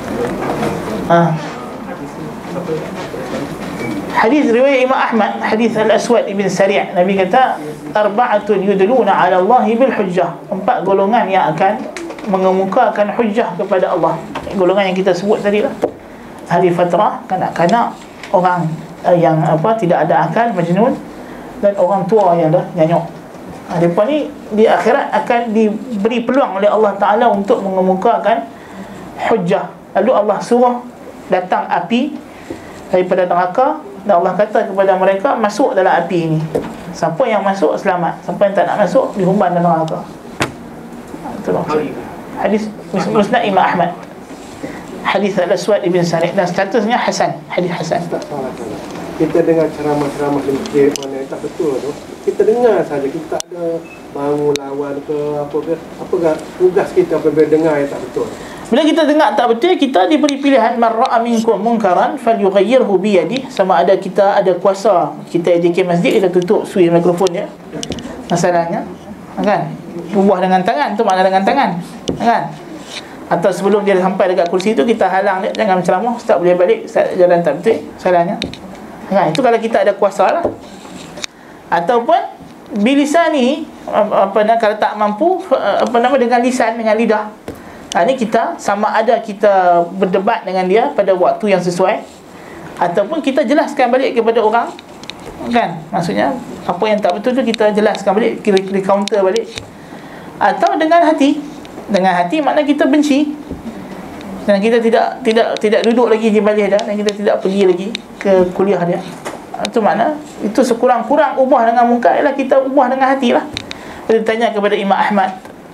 Ha. Hadis ni apa? Hadis riwayat Imam Ahmad, hadis Al-Aswad ibn Sari', Nabi kata arba'atun yudluna 'ala Allah bil hujjah. Empat golongan yang akan mengemukakan hujjah kepada Allah. Golongan yang kita sebut tadi lah. Ahli fatrah, kanak-kanak, orang uh, yang apa tidak ada akal, majnun, dan orang tua yang dah nyanyuk. Ha, mereka ni di akhirat akan diberi peluang oleh Allah Ta'ala untuk mengemukakan hujjah. Lalu Allah suruh datang api daripada neraka, dan Allah kata kepada mereka, masuk dalam api ini. Siapa yang masuk selamat, siapa yang tak nak masuk dihumban dalam neraka. Itulah hadis Musnad Imam Ahmad, hadis Al-Aswad ibn Sari', dan statusnya hasan, hadis hasan. Kita dengar ceramah-ceramah di masjid mana yang tak betul tu, kita dengar saja, kita tak ada bangun lawan ke apa ke, apa ke tugas kita apabila dengar yang tak betul. Bila kita dengar tak betul, kita diberi pilihan, man ra'a minkum munkaran falyughayyirhu bi yadihi. Sama ada kita ada kuasa, kita A J K masjid, kita tutup switch mikrofon dia, masalahnya, kan, ubah dengan tangan, tu makna dengan tangan, kan. Atau sebelum dia sampai dekat kursi tu, kita halang dia, jangan menceramah, ustaz boleh balik, ustaz jalan tak betul, salahnya, kan. Itu kalau kita ada kuasa lah. Ataupun bilisan ni apa nak, kalau tak mampu apa nama dengan lisan, dengan lidah. Ha, ni kita sama ada kita berdebat dengan dia pada waktu yang sesuai, ataupun kita jelaskan balik kepada orang, kan. Maksudnya apa yang tak betul tu kita jelaskan balik, kita, kita counter balik. Atau dengan hati. Dengan hati makna kita benci, dan kita tidak tidak tidak duduk lagi di majlis dia, dan kita tidak pergi lagi ke kuliah dia. Itu makna itu sekurang-kurang ubah dengan munkar ialah kita ubah dengan hati lah. Kita tanya kepada Imam Ahmad,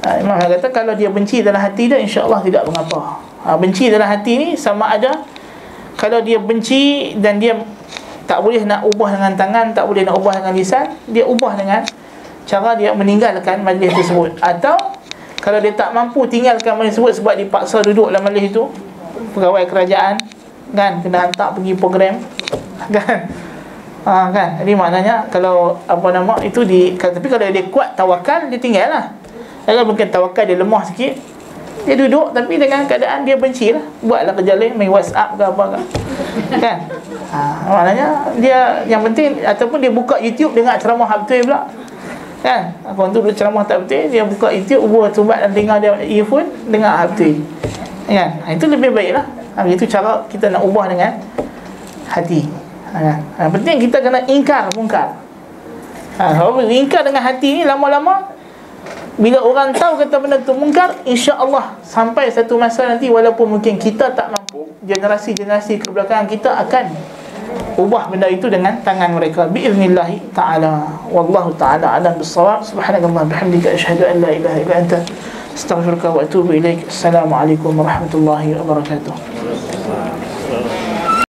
Ha, Imam kata kalau dia benci dalam hati dia, insya-Allah tidak mengapa. Ha, benci dalam hati ni sama ada kalau dia benci dan dia tak boleh nak ubah dengan tangan, tak boleh nak ubah dengan lisan, dia ubah dengan cara dia meninggalkan majlis tersebut. Atau kalau dia tak mampu tinggalkan majlis tersebut sebab dipaksa duduk dalam majlis itu, pegawai kerajaan kan, kena hantar pergi program kan. Ha, kan. Jadi maknanya kalau apa nama itu di, tapi kalau dia kuat tawakal, dia tinggal lah. Kalau mungkin tawakal dia lemah sikit, dia duduk tapi dengan keadaan dia benci lah, buatlah kerja lain, main WhatsApp ke apa ke kan. Ha, maknanya dia yang penting, ataupun dia buka YouTube dengar ceramah betul pula kan. Kalau tu ceramah tak betul, dia buka YouTube, buat sumbat dan dengar dia earphone, dengar betul kan. Ha, itu lebih baik lah. Ha, itu cara kita nak ubah dengan hati. Ha, ha, penting kita kena ingkar mungkar. Ha, kalau ingkar dengan hati ni, lama-lama bila orang tahu kata benda tu mungkar, insya-Allah sampai satu masa nanti, walaupun mungkin kita tak mampu, generasi-generasi kebelakangan kita akan ubah benda itu dengan tangan mereka biiznillah taala. Wallahu taala alam bissawab. Subhanallahi bihamdika asyhadu an la ilaha illa anta astaghfiruka wa atubu ilaik. Assalamualaikum warahmatullahi wabarakatuh.